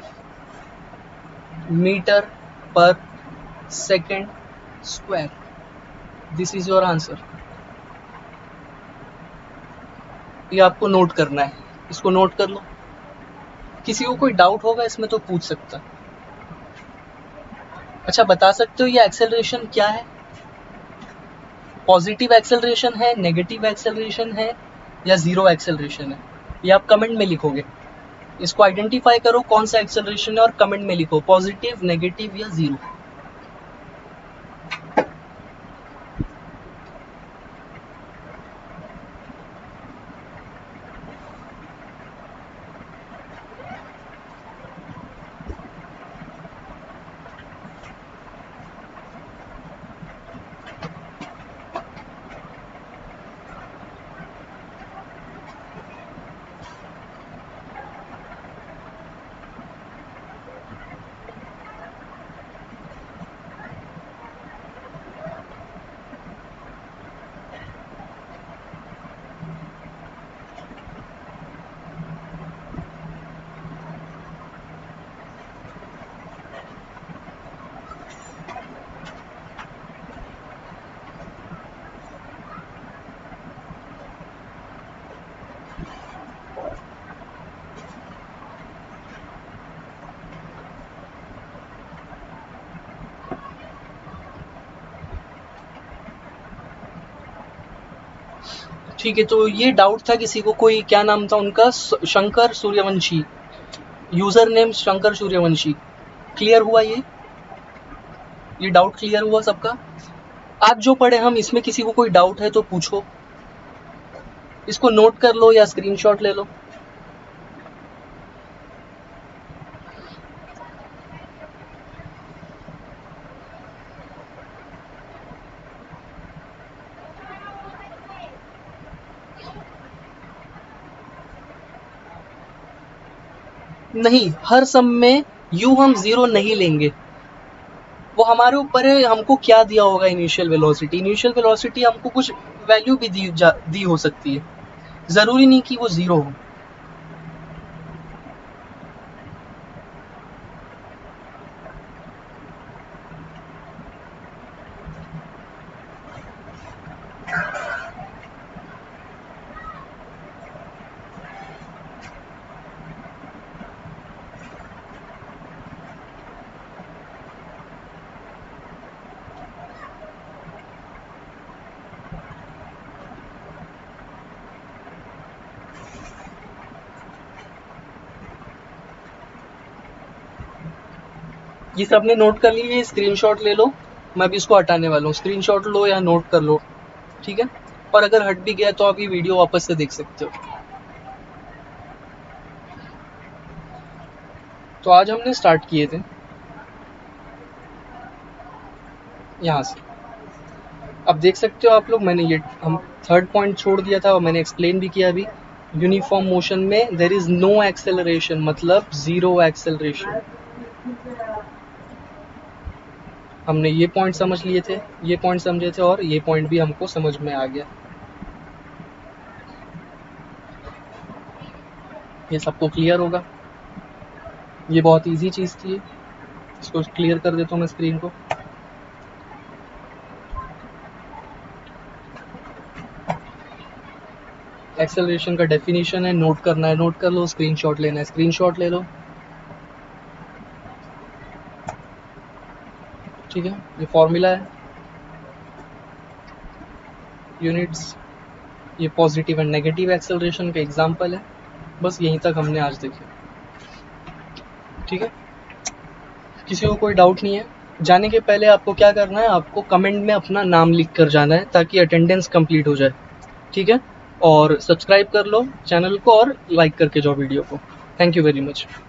metre per second square. This is your answer. ये आपको नोट करना है, इसको नोट कर लो। किसी को कोई डाउट होगा इसमें तो पूछ सकता। अच्छा, बता सकते हो ये एक्सेलरेशन क्या है? पॉजिटिव एक्सेलरेशन है, नेगेटिव एक्सेलरेशन है, या जीरो एक्सेलरेशन है? ये आप कमेंट में लिखोगे। इसको आइडेंटिफाई करो कौन सा एक्सेलरेशन है और कमेंट में लिखो पॉजिटिव, नेगेटिव या जीरो। ठीक है, तो ये डाउट था किसी को, कोई क्या नाम था उनका, Shankar Suryavanshi, user name Shankar Suryavanshi. Clear हुआ? ये ये डाउट क्लियर हुआ सबका? आज जो पढ़े हम, इसमें किसी को कोई डाउट है तो पूछो। इसको नोट कर लो या स्क्रीनशॉट ले लो। नहीं, हर सम में यू हम जीरो नहीं लेंगे, वो हमारे ऊपर है हमको क्या दिया होगा इनिशियल वेलोसिटी। इनिशियल वेलोसिटी हमको कुछ वैल्यू भी दी, दी हो सकती है, जरूरी नहीं कि वो जीरो हो। ये सबने नोट कर ली, ये स्क्रीनशॉट ले लो, मैं भी इसको हटाने वाला हूँ। स्क्रीनशॉट लो या नोट कर लो, ठीक है। और अगर हट भी गया तो आप ये वीडियो वापस से देख सकते हो। तो आज हमने स्टार्ट किए थे यहाँ से। अब देख सकते हो आप लोग, मैंने ये हम थर्ड पॉइंट छोड़ दिया था और मैंने एक्सप्लेन भी किया अभी। यूनिफॉर्म मोशन में देयर इज नो एक्सेलरेशन, मतलब जीरो एक्सेलरेशन। हमने ये पॉइंट समझ लिए थे, ये पॉइंट समझे थे, और ये पॉइंट भी हमको समझ में आ गया। ये सबको क्लियर होगा। ये बहुत इजी चीज थी, इसको क्लियर कर देता हूँ मैं स्क्रीन को। एक्सेलरेशन का डेफिनेशन है, नोट करना है नोट कर लो, स्क्रीनशॉट लेना है स्क्रीनशॉट ले लो, ठीक है। ये फॉर्मूला है, यूनिट्स, ये पॉजिटिव एंड नेगेटिव एक्सेलरेशन का एग्जांपल है। बस यहीं तक हमने आज देखे, ठीक है। किसी को कोई डाउट नहीं है? जाने के पहले आपको क्या करना है, आपको कमेंट में अपना नाम लिख कर जाना है ताकि अटेंडेंस कंप्लीट हो जाए, ठीक है। और सब्सक्राइब कर लो चैनल को और लाइक करके जाओ वीडियो को। Thank you very much.